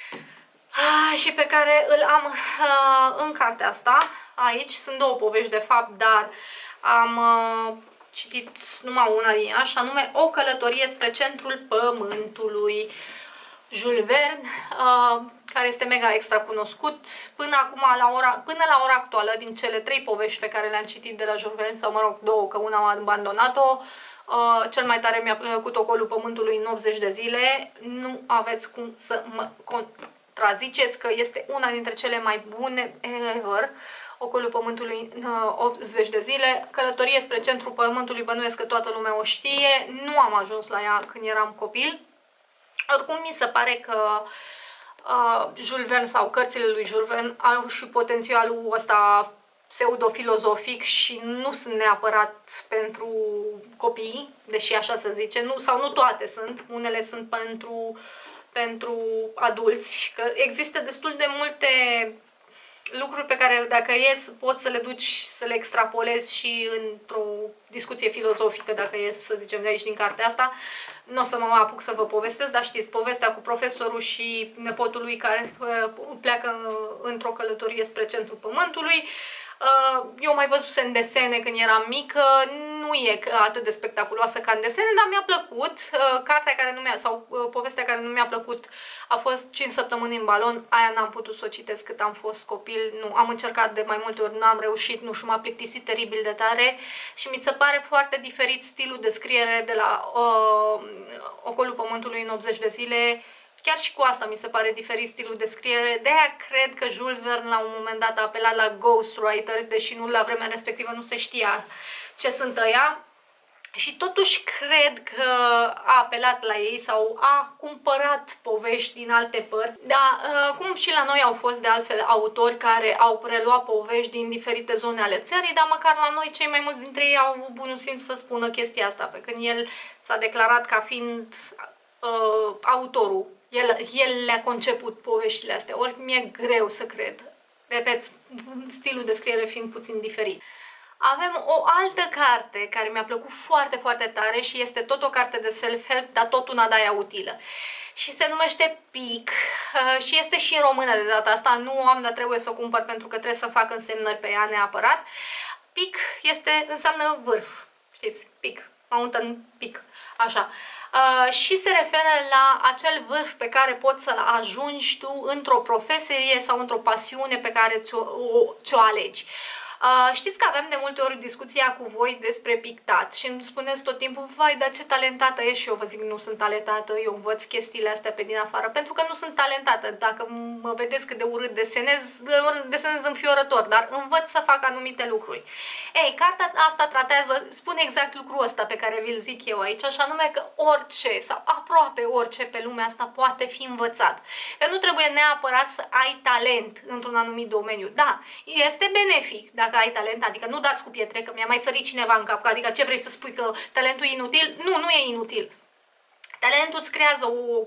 ah, și pe care îl am ah, în cartea asta. Aici sunt două povești de fapt, dar am ah, citit numai una din ea, și anume O călătorie spre centrul Pământului. Jules Verne, uh, care este mega extra cunoscut. Până acum, la ora, până la ora actuală, din cele trei povești pe care le-am citit de la Jules Verne, sau mă rog, două, că una am abandonat-o, uh, cel mai tare mi-a plăcut Ocolul Pământului în optzeci de zile. Nu aveți cum să mă contraziceți că este una dintre cele mai bune ever. Ocolul Pământului în optzeci de zile. Călătorie spre centrul Pământului, bănuiesc că toată lumea o știe. Nu am ajuns la ea când eram copil. Oricum, mi se pare că uh, Jules Verne sau cărțile lui Jules Verne au și potențialul ăsta pseudofilozofic și nu sunt neapărat pentru copii, deși așa se zice, nu, sau nu toate sunt, unele sunt pentru, pentru adulți, că există destul de multe lucruri pe care dacă e poți să le duci, să le extrapolezi și într-o discuție filozofică, dacă e să zicem de aici din cartea asta. Nu o să mă apuc să vă povestesc, dar știți, povestea cu profesorul și nepotul lui care pleacă într-o călătorie spre centrul pământului. Eu mai văzusem în desene când eram mică, nu e atât de spectaculoasă ca în desene, dar mi-a plăcut. Cartea care nu mi-a, sau povestea care nu mi-a plăcut a fost cinci săptămâni în balon, aia n-am putut să o citesc cât am fost copil, nu, am încercat de mai multe ori, n-am reușit, nu, și m-a plictisit teribil de tare și mi se pare foarte diferit stilul de scriere de la uh, Ocolul Pământului în optzeci de zile. Chiar și cu asta mi se pare diferit stilul de scriere, de-aia cred că Jules Verne la un moment dat a apelat la ghostwriter, deși nu la vremea respectivă nu se știa ce sunt ăia. Și totuși cred că a apelat la ei sau a cumpărat povești din alte părți. Dar cum și la noi au fost de altfel autori care au preluat povești din diferite zone ale țării, dar măcar la noi cei mai mulți dintre ei au avut bunul simț să spună chestia asta, pe când el s-a declarat ca fiind uh, autorul. El, el le-a conceput poveștile astea, ori mi-e greu să cred. Repet, stilul de scriere fiind puțin diferit. Avem o altă carte care mi-a plăcut foarte, foarte tare și este tot o carte de self-help, dar tot una de-aia utilă. Și se numește Pic și este și în română de data asta, nu am, dar trebuie să o cumpăr pentru că trebuie să fac însemnări pe ea neapărat. Pic este, înseamnă vârf, știți, Pic, Mountain Peak, așa. Uh, și se referă la acel vârf pe care poți să-l ajungi tu într-o profesie sau într-o pasiune pe care ți-o ți-o alegi. Uh, știți că avem de multe ori discuția cu voi despre pictat și îmi spuneți tot timpul, vai, dar ce talentată ești, și eu vă zic, nu sunt talentată, eu învăț chestiile astea pe din afară, pentru că nu sunt talentată. Dacă mă vedeți cât de urât desenez, desenez înfiorător, dar învăț să fac anumite lucruri. Ei, cartea asta tratează, spune exact lucrul ăsta pe care vi-l zic eu aici, așa nume că orice sau aproape orice pe lumea asta poate fi învățat. Că nu trebuie neapărat să ai talent într-un anumit domeniu. Da, este benefic dacă ai talent, adică nu dați cu pietre, că mi-a mai sărit cineva în cap, adică ce vrei să spui, că talentul e inutil? Nu, nu e inutil. Talentul îți creează o,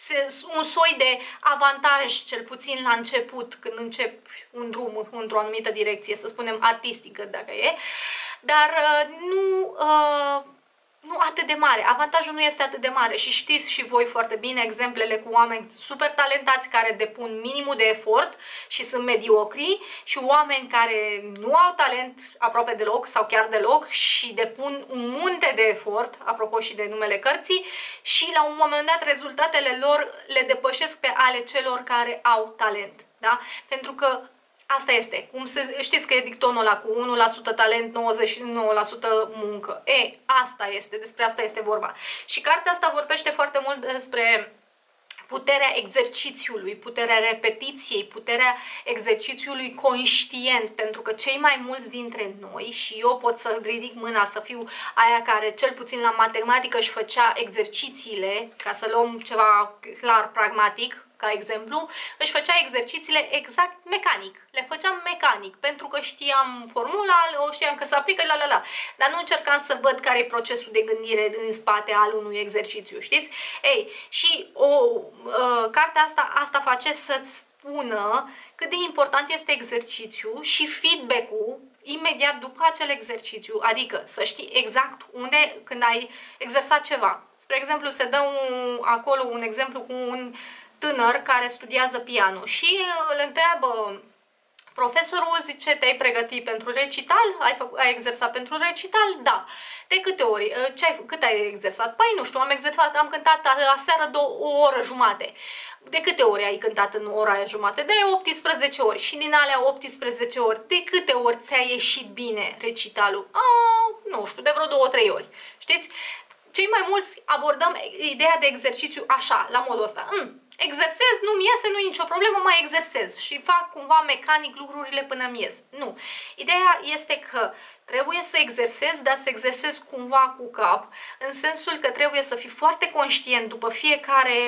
un soi de avantaj, cel puțin la început, când începi un drum într-o anumită direcție, să spunem artistică, dacă e, dar nu... Uh, nu atât de mare, avantajul nu este atât de mare și știți și voi foarte bine exemplele cu oameni super talentați care depun minimul de efort și sunt mediocri și oameni care nu au talent aproape deloc sau chiar deloc și depun un munte de efort, apropo și de numele cărții, și la un moment dat rezultatele lor le depășesc pe ale celor care au talent, da? Pentru că asta este. Cum se, știți că e dictonul ăla cu unu la sută talent, nouăzeci și nouă la sută muncă. E, asta este, despre asta este vorba. Și cartea asta vorbește foarte mult despre puterea exercițiului, puterea repetiției, puterea exercițiului conștient, pentru că cei mai mulți dintre noi, și eu pot să ridic mâna să fiu aia care cel puțin la matematică își făcea exercițiile, ca să luăm ceva clar, pragmatic, ca exemplu, își făcea exercițiile exact mecanic. Le făceam mecanic, pentru că știam formula, o știam că se aplică, la la la. Dar nu încercam să văd care e procesul de gândire în spate al unui exercițiu, știți? Ei, și o, uh, cartea asta, asta face să-ți spună cât de important este exercițiul și feedback-ul imediat după acel exercițiu, adică să știi exact unde, când ai exersat ceva. Spre exemplu, se dă un, acolo un exemplu cu un tânăr care studiază piano și îl întreabă profesorul, zice, te-ai pregătit pentru recital? Ai, făcut, ai exersat pentru recital? Da. De câte ori? Ce ai, cât ai exersat? Păi nu știu, am exersat, am cântat aseară de o, o oră jumate. De câte ori ai cântat în ora aia jumate? De optsprezece ori. Și din alea optsprezece ori, de câte ori ți-a ieșit bine recitalul? A, nu știu, de vreo două, trei ori. Știți? Cei mai mulți abordăm ideea de exercițiu așa, la modul ăsta. Mm, exersez, nu-mi iese, nu e nicio problemă, mai exersez și fac cumva mecanic lucrurile până mi ies. Nu. Ideea este că trebuie să exersezi, dar să exersezi cumva cu cap, în sensul că trebuie să fii foarte conștient după fiecare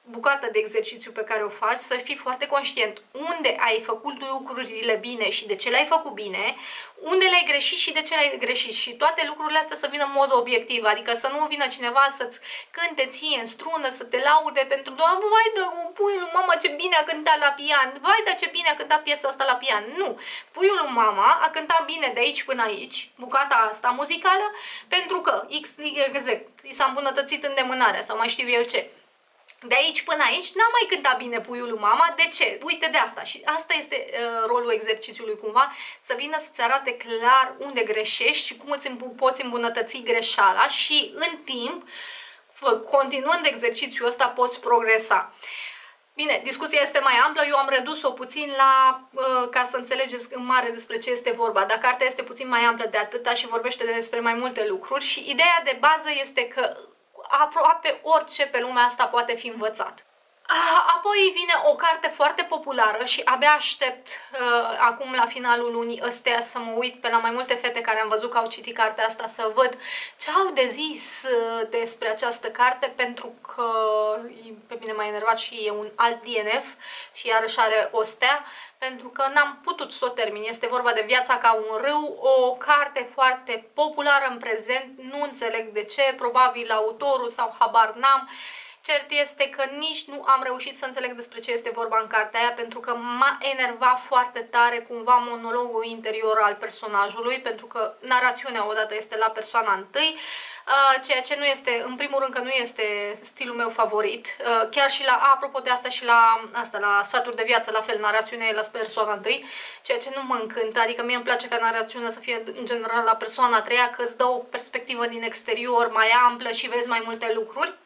bucată de exercițiu pe care o faci, să fii foarte conștient unde ai făcut lucrurile bine și de ce le-ai făcut bine, unde le-ai greșit și de ce le-ai greșit și toate lucrurile astea să vină în mod obiectiv, adică să nu vină cineva să-ți cânte ție în strună, să te laude pentru doar, vai dragul, puiul lui mama ce bine a cântat la pian, vai da ce bine a cântat piesa asta la pian. Nu, puiul lui mama a cântat bine de aici până aici, bucata asta muzicală, pentru că X, Y, Z, i s-a îmbunătățit îndemânarea sau mai știu eu ce. De aici până aici n-am mai cântat bine puiul lui mama. De ce? Uite de asta. Și asta este uh, rolul exercițiului cumva, să vină să-ți arate clar unde greșești și cum îți poți îmbunătăți greșeala și în timp, continuând exercițiul ăsta, poți progresa. Bine, discuția este mai amplă, eu am redus-o puțin la, uh, ca să înțelegeți în mare despre ce este vorba, dar cartea este puțin mai amplă de atâta și vorbește despre mai multe lucruri și ideea de bază este că aproape orice pe lumea asta poate fi învățat. Apoi vine o carte foarte populară și abia aștept uh, acum la finalul lunii ăstea să mă uit pe la mai multe fete care am văzut că au citit cartea asta, să văd ce au de zis uh, despre această carte, pentru că pe mine m-a enervat și e un alt D N F și iarăși are o stea, pentru că n-am putut să o termin. Este vorba de Viața ca un râu, o carte foarte populară în prezent, nu înțeleg de ce, probabil autorul sau habar n-am. Cert este că nici nu am reușit să înțeleg despre ce este vorba în cartea aia, pentru că m-a enervat foarte tare cumva monologul interior al personajului, pentru că narațiunea odată este la persoana întâi, ceea ce nu este, în primul rând că nu este stilul meu favorit. Chiar și la, apropo de asta și la asta, la sfaturi de viață, la fel, narațiunea e la persoana întâi, ceea ce nu mă încântă, adică mie îmi place ca narațiunea să fie în general la persoana a treia, că îți dă o perspectivă din exterior mai amplă și vezi mai multe lucruri.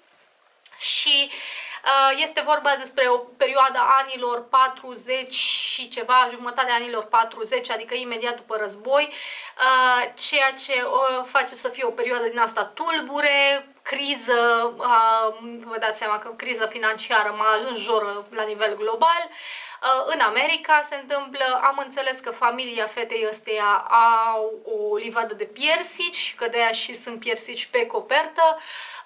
Și uh, este vorba despre o perioadă anilor patruzeci și ceva, jumătatea anilor patruzeci, adică imediat după război, uh, ceea ce o face să fie o perioadă din asta tulbure, criză, uh, vă dați seama că criză financiară majoră la nivel global. În America se întâmplă, am înțeles că familia fetei ăsteia au o livadă de piersici, că de aia și sunt piersici pe copertă,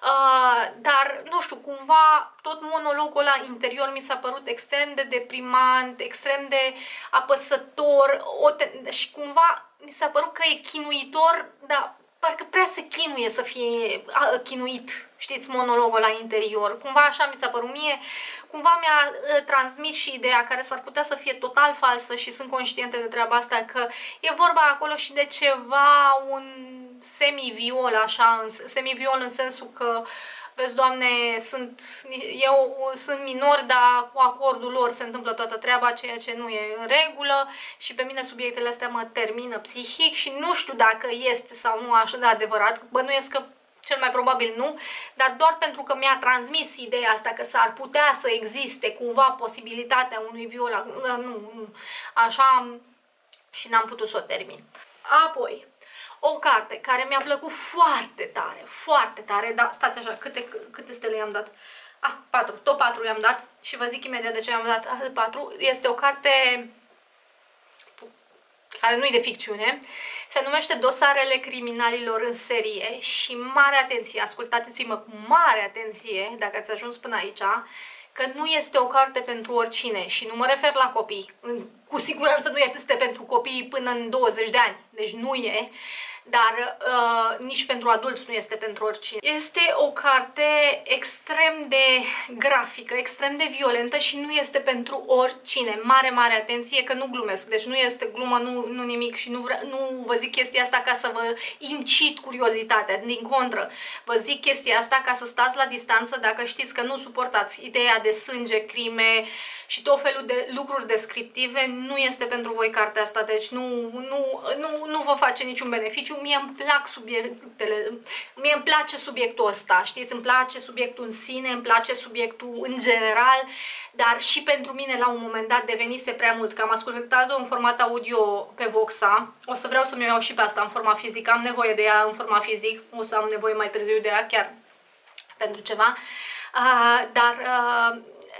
dar nu știu, cumva tot monologul ăla interior mi s-a părut extrem de deprimant, extrem de apăsător și cumva mi s-a părut că e chinuitor, dar parcă prea se chinuie să fie chinuit, știți, monologul la interior. Cumva așa mi s-a părut mie, cumva mi-a transmis și ideea care s-ar putea să fie total falsă și sunt conștientă de treaba asta, că e vorba acolo și de ceva, un semi-viol, așa, semi-viol în sensul că, vezi, Doamne, sunt, eu sunt minor, dar cu acordul lor se întâmplă toată treaba, ceea ce nu e în regulă și pe mine subiectele astea mă termină psihic și nu știu dacă este sau nu așa de adevărat, bănuiesc că cel mai probabil nu, dar doar pentru că mi-a transmis ideea asta că s-ar putea să existe cumva posibilitatea unui viol, nu, nu, așa, și n-am putut să o termin. Apoi, o carte care mi-a plăcut foarte tare, foarte tare, dar stați așa, câte, câte stele i-am dat? Ah, patru, tot patru i-am dat și vă zic imediat de ce i-am dat ah, patru. Este o carte care nu e de ficțiune, se numește Dosarele criminalilor în serie și mare atenție, ascultați-mă cu mare atenție dacă ați ajuns până aici, că nu este o carte pentru oricine și nu mă refer la copii, cu siguranță nu este pentru copii până în douăzeci de ani, deci nu e, dar uh, nici pentru adulți nu este pentru oricine. Este o carte extrem de grafică, extrem de violentă și nu este pentru oricine. Mare, mare atenție că nu glumesc, deci nu este glumă, nu, nu nimic și nu, vre, nu vă zic chestia asta ca să vă incit curiozitatea, din contră. Vă zic chestia asta ca să stați la distanță dacă știți că nu suportați ideea de sânge, crime și tot felul de lucruri descriptive. Nu este pentru voi cartea asta, deci nu, nu, nu, nu vă face niciun beneficiu. Mie îmi plac subiectele, mie îmi place subiectul ăsta, știți, îmi place subiectul în sine, îmi place subiectul în general, dar și pentru mine la un moment dat devenise prea mult, că am ascultat-o în format audio pe Voxa, o să vreau să-mi iau și pe asta în format fizic, am nevoie de ea în format fizic, o să am nevoie mai târziu de ea chiar pentru ceva, uh, dar uh,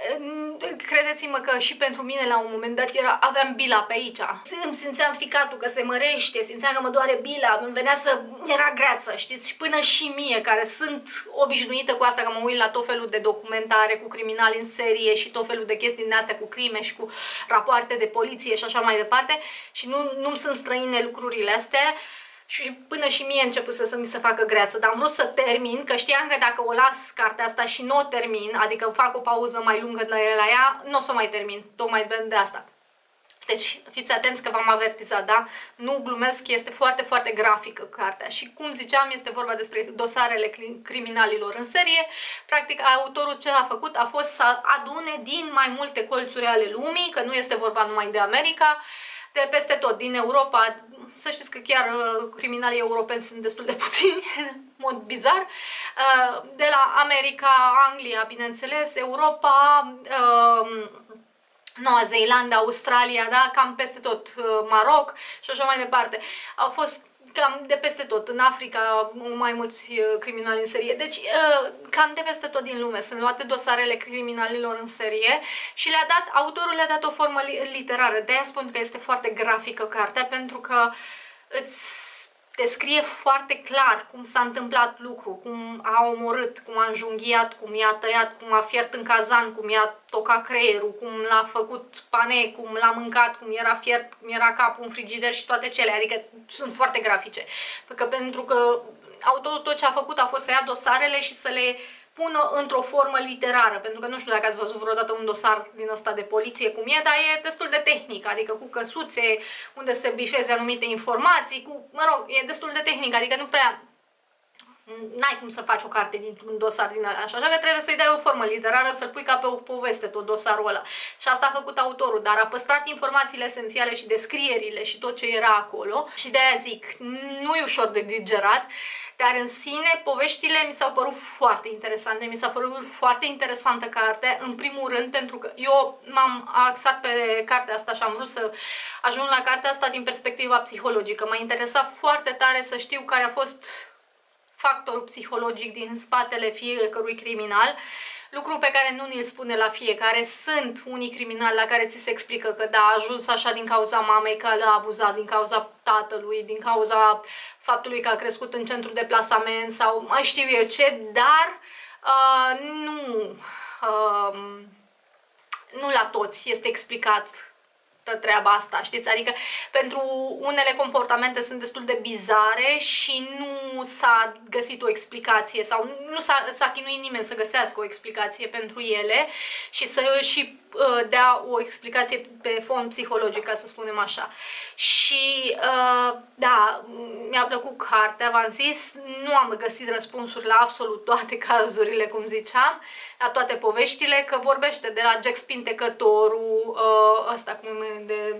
credeți-mă că și pentru mine la un moment dat era, aveam bila pe aici. Îmi simțeam ficatul că se mărește, simțeam că mă doare bila, îmi venea să... era greață, știți? Și până și mie, care sunt obișnuită cu asta, că mă uit la tot felul de documentare cu criminali în serie și tot felul de chestii din astea cu crime și cu rapoarte de poliție și așa mai departe, și nu, nu-mi sunt străine lucrurile astea. Și până și mie a început să, să mi se facă greață, dar am vrut să termin, că știam că dacă o las cartea asta și nu o termin, adică fac o pauză mai lungă de la ea, nu o să mai termin, tocmai de asta. Deci fiți atenți că v-am avertizat, da? Nu glumesc, este foarte, foarte grafică cartea. Și cum ziceam, este vorba despre dosarele criminalilor în serie. Practic, autorul ce a făcut a fost să adune din mai multe colțuri ale lumii, că nu este vorba numai de America, de peste tot, din Europa. Să știți că chiar uh, criminalii europeni sunt destul de puțini, în mod bizar. Uh, de la America, Anglia, bineînțeles, Europa, uh, Noua Zeelandă, Australia, da? Cam peste tot, uh, Maroc și așa mai departe. Au fost cam de peste tot, în Africa, mai mulți uh, criminali în serie. Deci, uh, cam de peste tot din lume sunt luate dosarele criminalilor în serie și le-a dat, autorul le-a dat o formă literară. De-aia spun că este foarte grafică cartea, pentru că îți descrie foarte clar cum s-a întâmplat lucru, cum a omorât, cum a înjunghiat, cum i-a tăiat, cum a fiert în cazan, cum i-a tocat creierul, cum l-a făcut pane, cum l-a mâncat, cum era fiert, cum era capul în frigider și toate cele. Adică sunt foarte grafice. Că pentru că autorul tot ce a făcut a fost să ia dosarele și să le pună într-o formă literară, pentru că nu știu dacă ați văzut vreodată un dosar din ăsta de poliție cum e, dar e destul de tehnic, adică cu căsuțe unde se bifeze anumite informații, cu, mă rog, e destul de tehnic, adică nu prea, n-ai cum să faci o carte dintr-un dosar din așa, așa că trebuie să-i dai o formă literară, să-l pui ca pe o poveste tot dosarul ăla. Și asta a făcut autorul, dar a păstrat informațiile esențiale și descrierile și tot ce era acolo și de-aia zic, nu e ușor de digerat. Dar în sine, poveștile mi s-au părut foarte interesante, mi s-a părut foarte interesantă carte, în primul rând pentru că eu m-am axat pe cartea asta și am vrut să ajung la cartea asta din perspectiva psihologică. M-a interesat foarte tare să știu care a fost factorul psihologic din spatele fiecărui criminal, lucru pe care nu ni-l spune la fiecare. Sunt unii criminali la care ți se explică că da, a ajuns așa din cauza mamei, că l-a abuzat, din cauza tatălui, din cauza faptului că a crescut în centru de plasament sau mai știu eu ce, dar uh, nu, uh, nu la toți este explicat treaba asta, știți? Adică pentru unele comportamente sunt destul de bizare și nu s-a găsit o explicație sau nu s-a chinuit nimeni să găsească o explicație pentru ele și să și uh, dea o explicație pe fond psihologic, ca să spunem așa. Și uh, da, mi-a plăcut cartea, v-am zis, nu am găsit răspunsuri la absolut toate cazurile, cum ziceam, la toate poveștile, că vorbește de la Jack Spintecătorul, uh, ăsta cum de,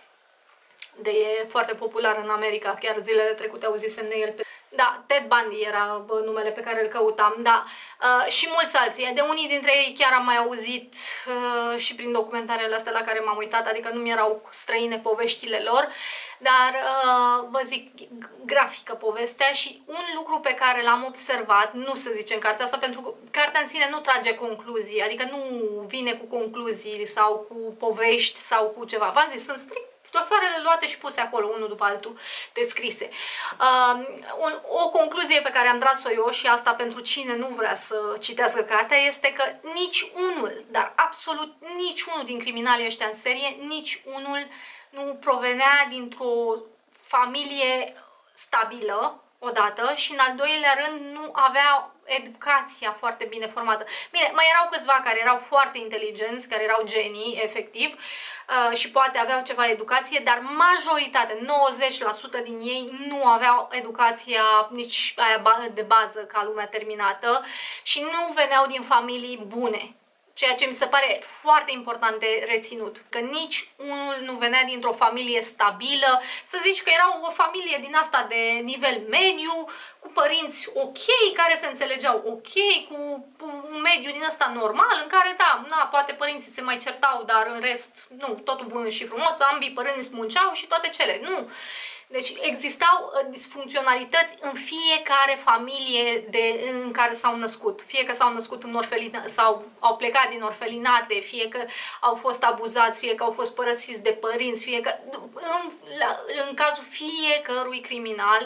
de e foarte popular în America, chiar zilele trecute auzisem de el. Pe... Da, Ted Bundy era numele pe care îl căutam, da. Uh, și mulți alții. De unii dintre ei chiar am mai auzit uh, și prin documentarele astea la care m-am uitat, adică nu mi-erau străine poveștile lor, dar uh, vă zic, grafică povestea și un lucru pe care l-am observat, nu se zice în cartea asta, pentru că cartea în sine nu trage concluzii, adică nu vine cu concluzii sau cu povești sau cu ceva. V-am zis, sunt strict dosarele luate și puse acolo, unul după altul, descrise. Uh, o, o concluzie pe care am tras-o eu, și asta pentru cine nu vrea să citească cartea, este că nici unul, dar absolut nici unul din criminalii ăștia în serie, nici unul nu provenea dintr-o familie stabilă, odată, și în al doilea rând nu avea educația foarte bine formată. Bine, mai erau câțiva care erau foarte inteligenți, care erau genii, efectiv, uh, și poate aveau ceva educație, dar majoritatea, nouăzeci la sută din ei nu aveau educația nici aia de bază ca lumea terminată și nu veneau din familii bune. Ceea ce mi se pare foarte important de reținut, că nici unul nu venea dintr-o familie stabilă, să zici că era o familie din asta de nivel mediu, cu părinți ok, care se înțelegeau ok, cu un mediu din ăsta normal, în care, da, na, poate părinții se mai certau, dar în rest, nu, totul bun și frumos, ambii părinți munceau și toate cele. Nu! Deci existau disfuncționalități în fiecare familie de, în care s-au născut. Fie că s-au născut în orfelinate sau au plecat din orfelinate, fie că au fost abuzați, fie că au fost părăsiți de părinți, fie că în, la, în cazul fiecărui criminal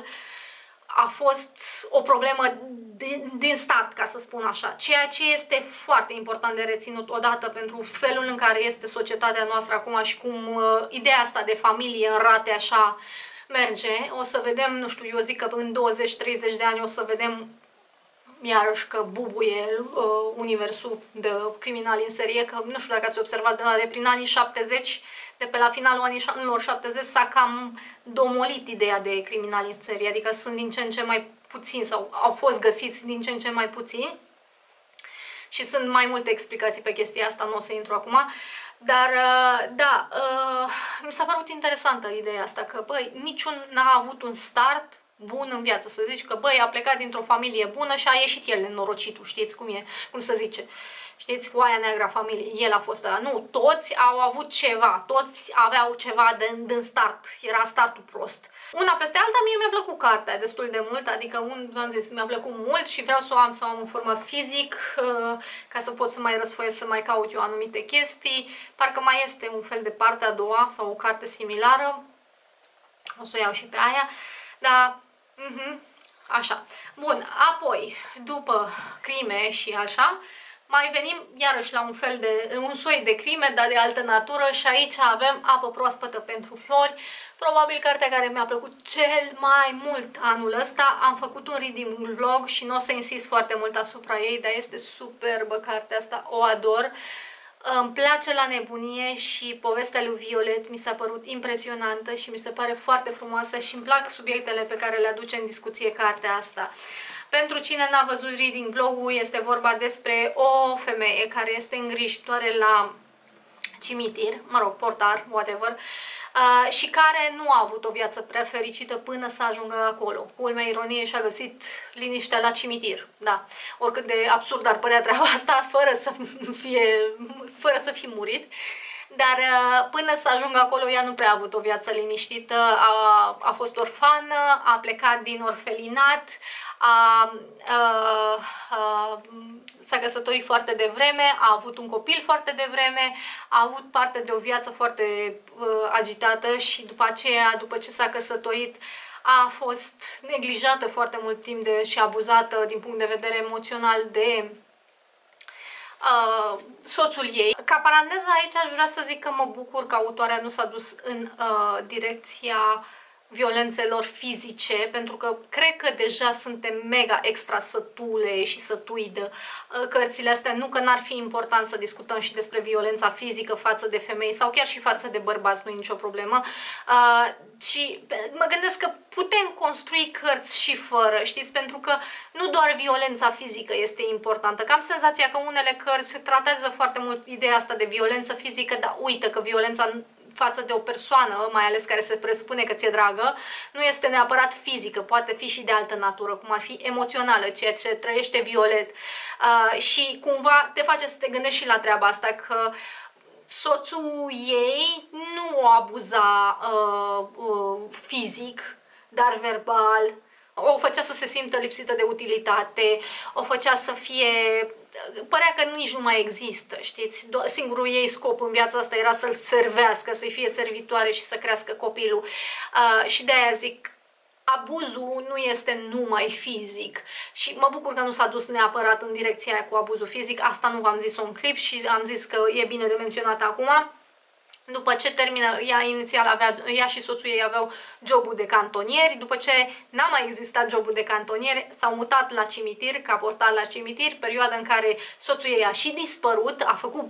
a fost o problemă din, din start, ca să spun așa. Ceea ce este foarte important de reținut odată pentru felul în care este societatea noastră acum și cum uh, ideea asta de familie în rate așa merge. O să vedem, nu știu, eu zic că în douăzeci treizeci de ani o să vedem iarăși că bubuie uh, universul de criminali în serie, că nu știu dacă ați observat, de, de prin anii șaptezeci, de pe la finalul anilor șaptezeci s-a cam domolit ideea de criminali în serie, adică sunt din ce în ce mai puțini sau au fost găsiți din ce în ce mai puțini și sunt mai multe explicații pe chestia asta, nu o să intru acum, dar da, mi s-a părut interesantă ideea asta, că băi, niciun n-a avut un start bun în viață, să zici că băi, a plecat dintr-o familie bună și a ieșit el nenorocitul, știți cum e, cum se zice. Știți, oaia neagră a familiei, el a fost ăla. Nu, toți au avut ceva, toți aveau ceva din, din start, era startul prost. Una peste alta, mie mi-a plăcut cartea destul de mult, adică, un, v-am zis, mi-a plăcut mult și vreau să o am, să o am în format fizic, uh, ca să pot să mai răsfoiesc, să mai caut eu anumite chestii. Parcă mai este un fel de parte a doua sau o carte similară, o să o iau și pe aia, dar... Uh-huh, așa. Bun, apoi, după crime și așa, mai venim iarăși la un fel de, un soi de crime, dar de altă natură și aici avem Apă proaspătă pentru flori, probabil cartea care mi-a plăcut cel mai mult anul ăsta. Am făcut un reading vlog și nu o să insist foarte mult asupra ei, dar este superbă cartea asta, o ador. Îmi place la nebunie și povestea lui Violet mi s-a părut impresionantă și mi se pare foarte frumoasă și îmi plac subiectele pe care le aduce în discuție cartea asta. Pentru cine n-a văzut reading vlogul, este vorba despre o femeie care este îngrijitoare la cimitir, mă rog, portar, whatever, uh, și care nu a avut o viață prea fericită până să ajungă acolo. Culmea ironiei și-a găsit liniștea la cimitir, da. Oricât de absurd ar părea treaba asta, fără să fie, fără să fi murit. Dar până să ajungă acolo, ea nu prea a avut o viață liniștită, a, a fost orfană, a plecat din orfelinat, a, a, a, s-a căsătorit foarte devreme, a avut un copil foarte devreme, a avut parte de o viață foarte uh, agitată și după aceea, după ce s-a căsătorit, a fost neglijată foarte mult timp de, și abuzată din punct de vedere emoțional de Uh, soțul ei. Ca paranteză aici aș vrea să zic că mă bucur că autoarea nu s-a dus în uh, direcția violențelor fizice, pentru că cred că deja suntem mega extra sătule și sătui de uh, cărțile astea. Nu că n-ar fi important să discutăm și despre violența fizică față de femei sau chiar și față de bărbați, nu e nicio problemă, uh, ci mă gândesc că putem construi cărți și fără, știți, pentru că nu doar violența fizică este importantă, că am senzația că unele cărți tratează foarte mult ideea asta de violență fizică, dar uită că violența față de o persoană, mai ales care se presupune că ți-e dragă, nu este neapărat fizică, poate fi și de altă natură, cum ar fi emoțională, ceea ce trăiește Violet. Uh, și cumva te face să te gândești și la treaba asta, că soțul ei nu o abuza uh, uh, fizic, dar verbal, o făcea să se simtă lipsită de utilitate, o făcea să fie... Părea că nici nu mai există, știți? Singurul ei scop în viața asta era să-l servească, să-i fie servitoare și să crească copilul. Uh, și de-aia zic, abuzul nu este numai fizic. Și mă bucur că nu s-a dus neapărat în direcția aia cu abuzul fizic. Asta nu v-am zis-o în clip și am zis că e bine de menționat acum. După ce termină, ea inițial avea, ea și soțul ei aveau jobul de cantonieri, după ce n-a mai existat jobul de cantonieri, s-au mutat la cimitir, ca portar la cimitir, perioada în care soțul ei a și dispărut, a făcut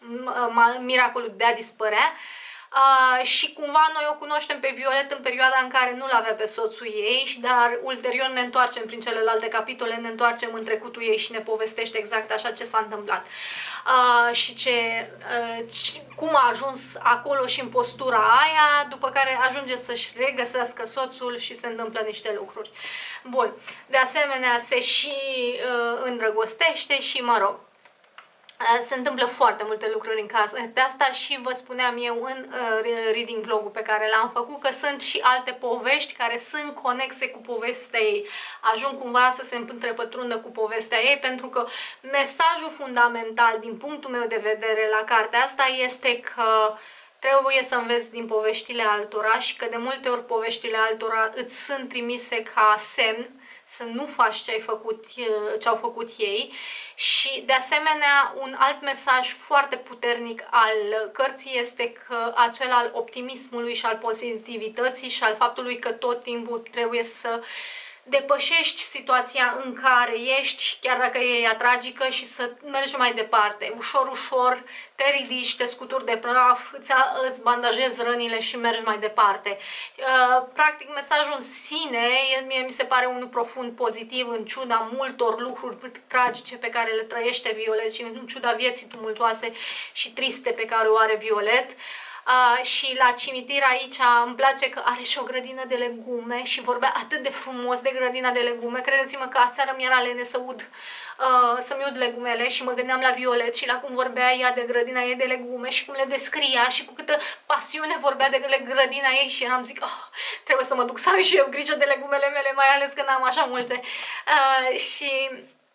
miracolul de a dispărea. Uh, și cumva noi o cunoaștem pe Violet în perioada în care nu-l avea pe soțul ei, dar ulterior ne întoarcem prin celelalte capitole, ne întoarcem în trecutul ei și ne povestește exact așa ce s-a întâmplat. Uh, și ce, uh, cum a ajuns acolo și în postura aia, după care ajunge să-și regăsească soțul și se întâmplă niște lucruri. Bun, de asemenea se și uh, îndrăgostește și, mă rog, Se întâmplă foarte multe lucruri în casă. De asta și vă spuneam eu în uh, reading vlogul pe care l-am făcut că sunt și alte povești care sunt conexe cu povestea ei. Ajung cumva să se întrepătrundă cu povestea ei, pentru că mesajul fundamental din punctul meu de vedere la cartea asta este că trebuie să înveți din poveștile altora și că de multe ori poveștile altora îți sunt trimise ca semn să nu faci ce ai făcut, ce au făcut ei. Și de asemenea un alt mesaj foarte puternic al cărții este că acela al optimismului și al pozitivității și al faptului că tot timpul trebuie să depășești situația în care ești, chiar dacă e ea tragică, și să mergi mai departe. Ușor, ușor te ridici, te scuturi de praf, îți, îți bandajezi rănile și mergi mai departe. Practic, mesajul în sine, mie mi se pare unul profund pozitiv, în ciuda multor lucruri tragice pe care le trăiește Violet și în ciuda vieții tumultoase și triste pe care o are Violet. Uh, și la cimitir aici îmi place că are și o grădină de legume și vorbea atât de frumos de grădina de legume. Credeți-mă că aseară mi-era lene să ud, uh, să-mi ud legumele și mă gândeam la Violet și la cum vorbea ea de grădina ei de legume și cum le descria și cu câtă pasiune vorbea de grădina ei și eram zic, oh, trebuie să mă duc să am și eu grijă de legumele mele, mai ales că n-am așa multe. Uh, și...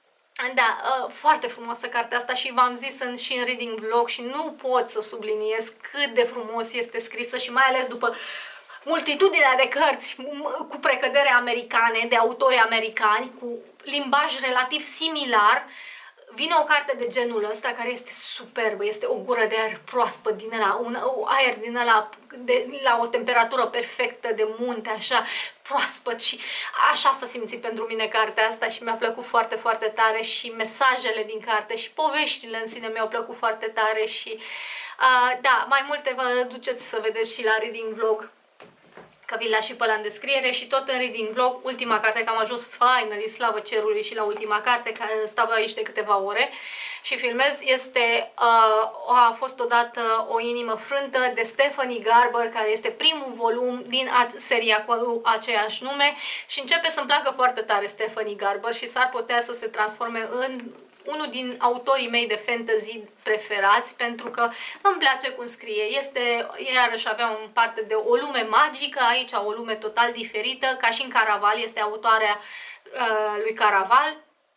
Da, foarte frumoasă cartea asta și v-am zis în, și în reading vlog și nu pot să subliniez cât de frumos este scrisă și mai ales după multitudinea de cărți cu precădere americane, de autori americani, cu limbaj relativ similar. Vine o carte de genul ăsta care este superbă, este o gură de aer proaspăt din ăla, un aer din ăla de, la o temperatură perfectă de munte, așa, proaspăt și așa s-a simțit pentru mine cartea asta și mi-a plăcut foarte, foarte tare și mesajele din carte și poveștile în sine mi-au plăcut foarte tare și uh, da, mai multe vă duceți să vedeți și la reading vlog, că vi l-a și pe ăla în descriere și tot în reading vlog, ultima carte, că am ajuns finally, slavă cerului, și la ultima carte, care stau aici de câteva ore și filmez, este, uh, a fost odată O inimă frântă de Stephanie Garber, care este primul volum din seria cu aceeași nume și începe să-mi placă foarte tare Stephanie Garber și s-ar putea să se transforme în unul din autorii mei de fantasy preferați, pentru că îmi place cum scrie. Este, iarăși avea un parte de o lume magică, aici o lume total diferită, ca și în Caraval, este autoarea uh, lui Caraval,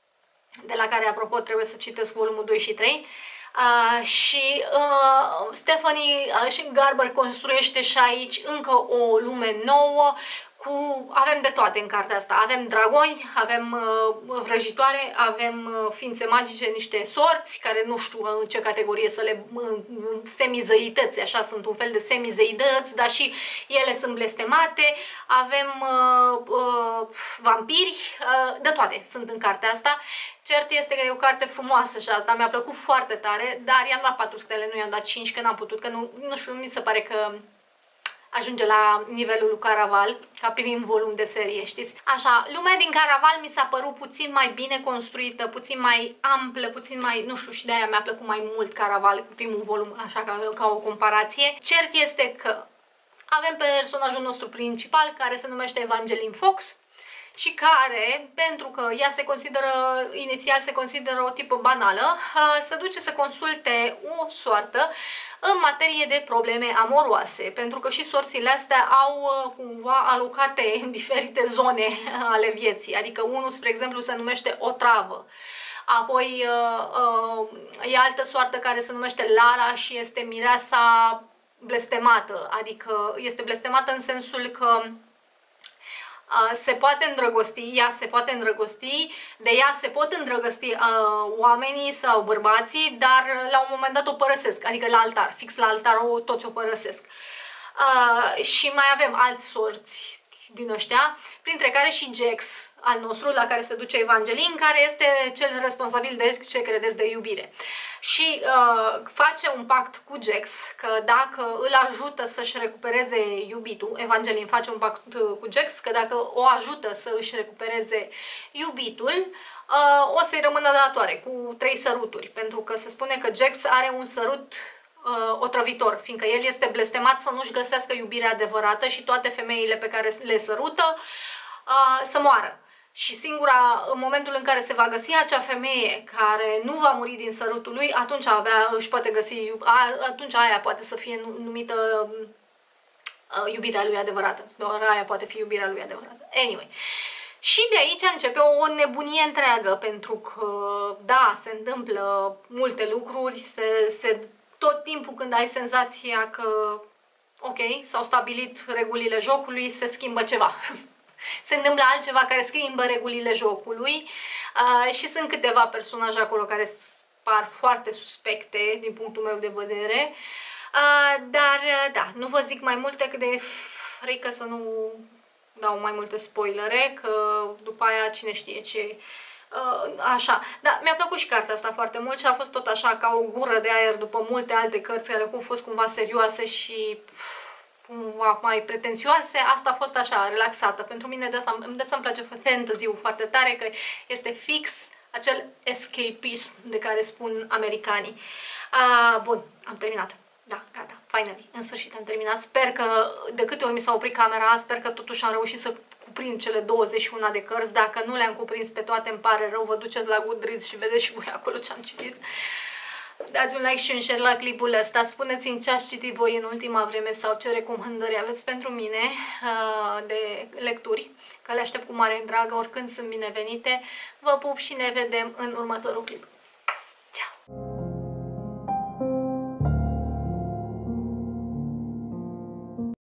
de la care, apropo, trebuie să citesc volumul doi și trei. Uh, și uh, Stephanie uh, Garber construiește și aici încă o lume nouă, cu, avem de toate în cartea asta. Avem dragoni, avem uh, vrăjitoare, avem uh, ființe magice, niște sorți, care nu știu în ce categorie să le... Uh, semizăități, așa, sunt un fel de semizeidăți, dar și ele sunt blestemate. Avem uh, uh, vampiri, uh, de toate sunt în cartea asta. Cert este că e o carte frumoasă și asta mi-a plăcut foarte tare, dar i-am dat patru stele, nu i-am dat cinci, că n-am putut, că nu, nu știu, mi se pare că ajunge la nivelul lui Caraval, ca prim volum de serie, știți? Așa, lumea din Caraval mi s-a părut puțin mai bine construită, puțin mai amplă, puțin mai, nu știu, și de-aia mi-a plăcut mai mult Caraval, primul volum, așa ca, ca o comparație. Cert este că avem personajul nostru principal, care se numește Evangeline Fox, și care, pentru că ea se consideră, inițial se consideră o tipă banală, se duce să consulte o soartă în materie de probleme amoroase, pentru că și sorțile astea au cumva alocate în diferite zone ale vieții, adică unul, spre exemplu, se numește Otravă. Apoi e altă soartă care se numește Lara și este mireasa blestemată, adică este blestemată în sensul că se poate îndrăgosti, ea se poate îndrăgosti, de ea se pot îndrăgosti uh, oamenii sau bărbații, dar la un moment dat o părăsesc, adică la altar, fix la altar o, toți o părăsesc. Uh, și mai avem alți sorți din ăștia, printre care și Jax al nostru, la care se duce Evangeline, care este cel responsabil de ce credeți de iubire. Și uh, face un pact cu Jax, că dacă îl ajută să-și recupereze iubitul, Evangeline face un pact cu Jax, că dacă o ajută să își recupereze iubitul, uh, o să-i rămână datoare cu trei săruturi, pentru că se spune că Jax are un sărut uh, otrăvitor, fiindcă el este blestemat să nu-și găsească iubirea adevărată și toate femeile pe care le sărută uh, să moară. și singura, în momentul în care se va găsi acea femeie care nu va muri din sărutul lui, atunci abia își poate găsi, atunci aia poate să fie numită iubirea lui adevărată. Doar aia poate fi iubirea lui adevărată. Anyway. Și de aici începe o nebunie întreagă, pentru că, da, se întâmplă multe lucruri, se, se, tot timpul când ai senzația că, ok, s-au stabilit regulile jocului, se schimbă ceva. Se întâmplă altceva care schimbă regulile jocului uh, și sunt câteva personaje acolo care par foarte suspecte din punctul meu de vedere. Uh, dar, uh, da, nu vă zic mai multe, că de frică să nu dau mai multe spoilere, că după aia cine știe ce... Uh, așa, dar mi-a plăcut și cartea asta foarte mult și a fost tot așa ca o gură de aer după multe alte cărți care au fost cumva serioase și cumva mai pretențioase. Asta a fost așa, relaxată. Pentru mine de asta, de asta îmi place fantasy-ul foarte tare, că este fix acel escapism de care spun americanii. Uh, bun, am terminat. Da, gata, finally, în sfârșit am terminat. Sper că, de câte ori mi s-a oprit camera, sper că totuși am reușit să cuprind cele douăzeci și unu de cărți. Dacă nu le-am cuprins pe toate, îmi pare rău, vă duceți la Goodreads și vedeți și voi acolo ce am citit. Dați un like și un share la clipul ăsta, spuneți-mi ce ați citit voi în ultima vreme sau ce recomandări aveți pentru mine uh, de lecturi, că le aștept cu mare drag, oricând sunt binevenite. Vă pup și ne vedem în următorul clip.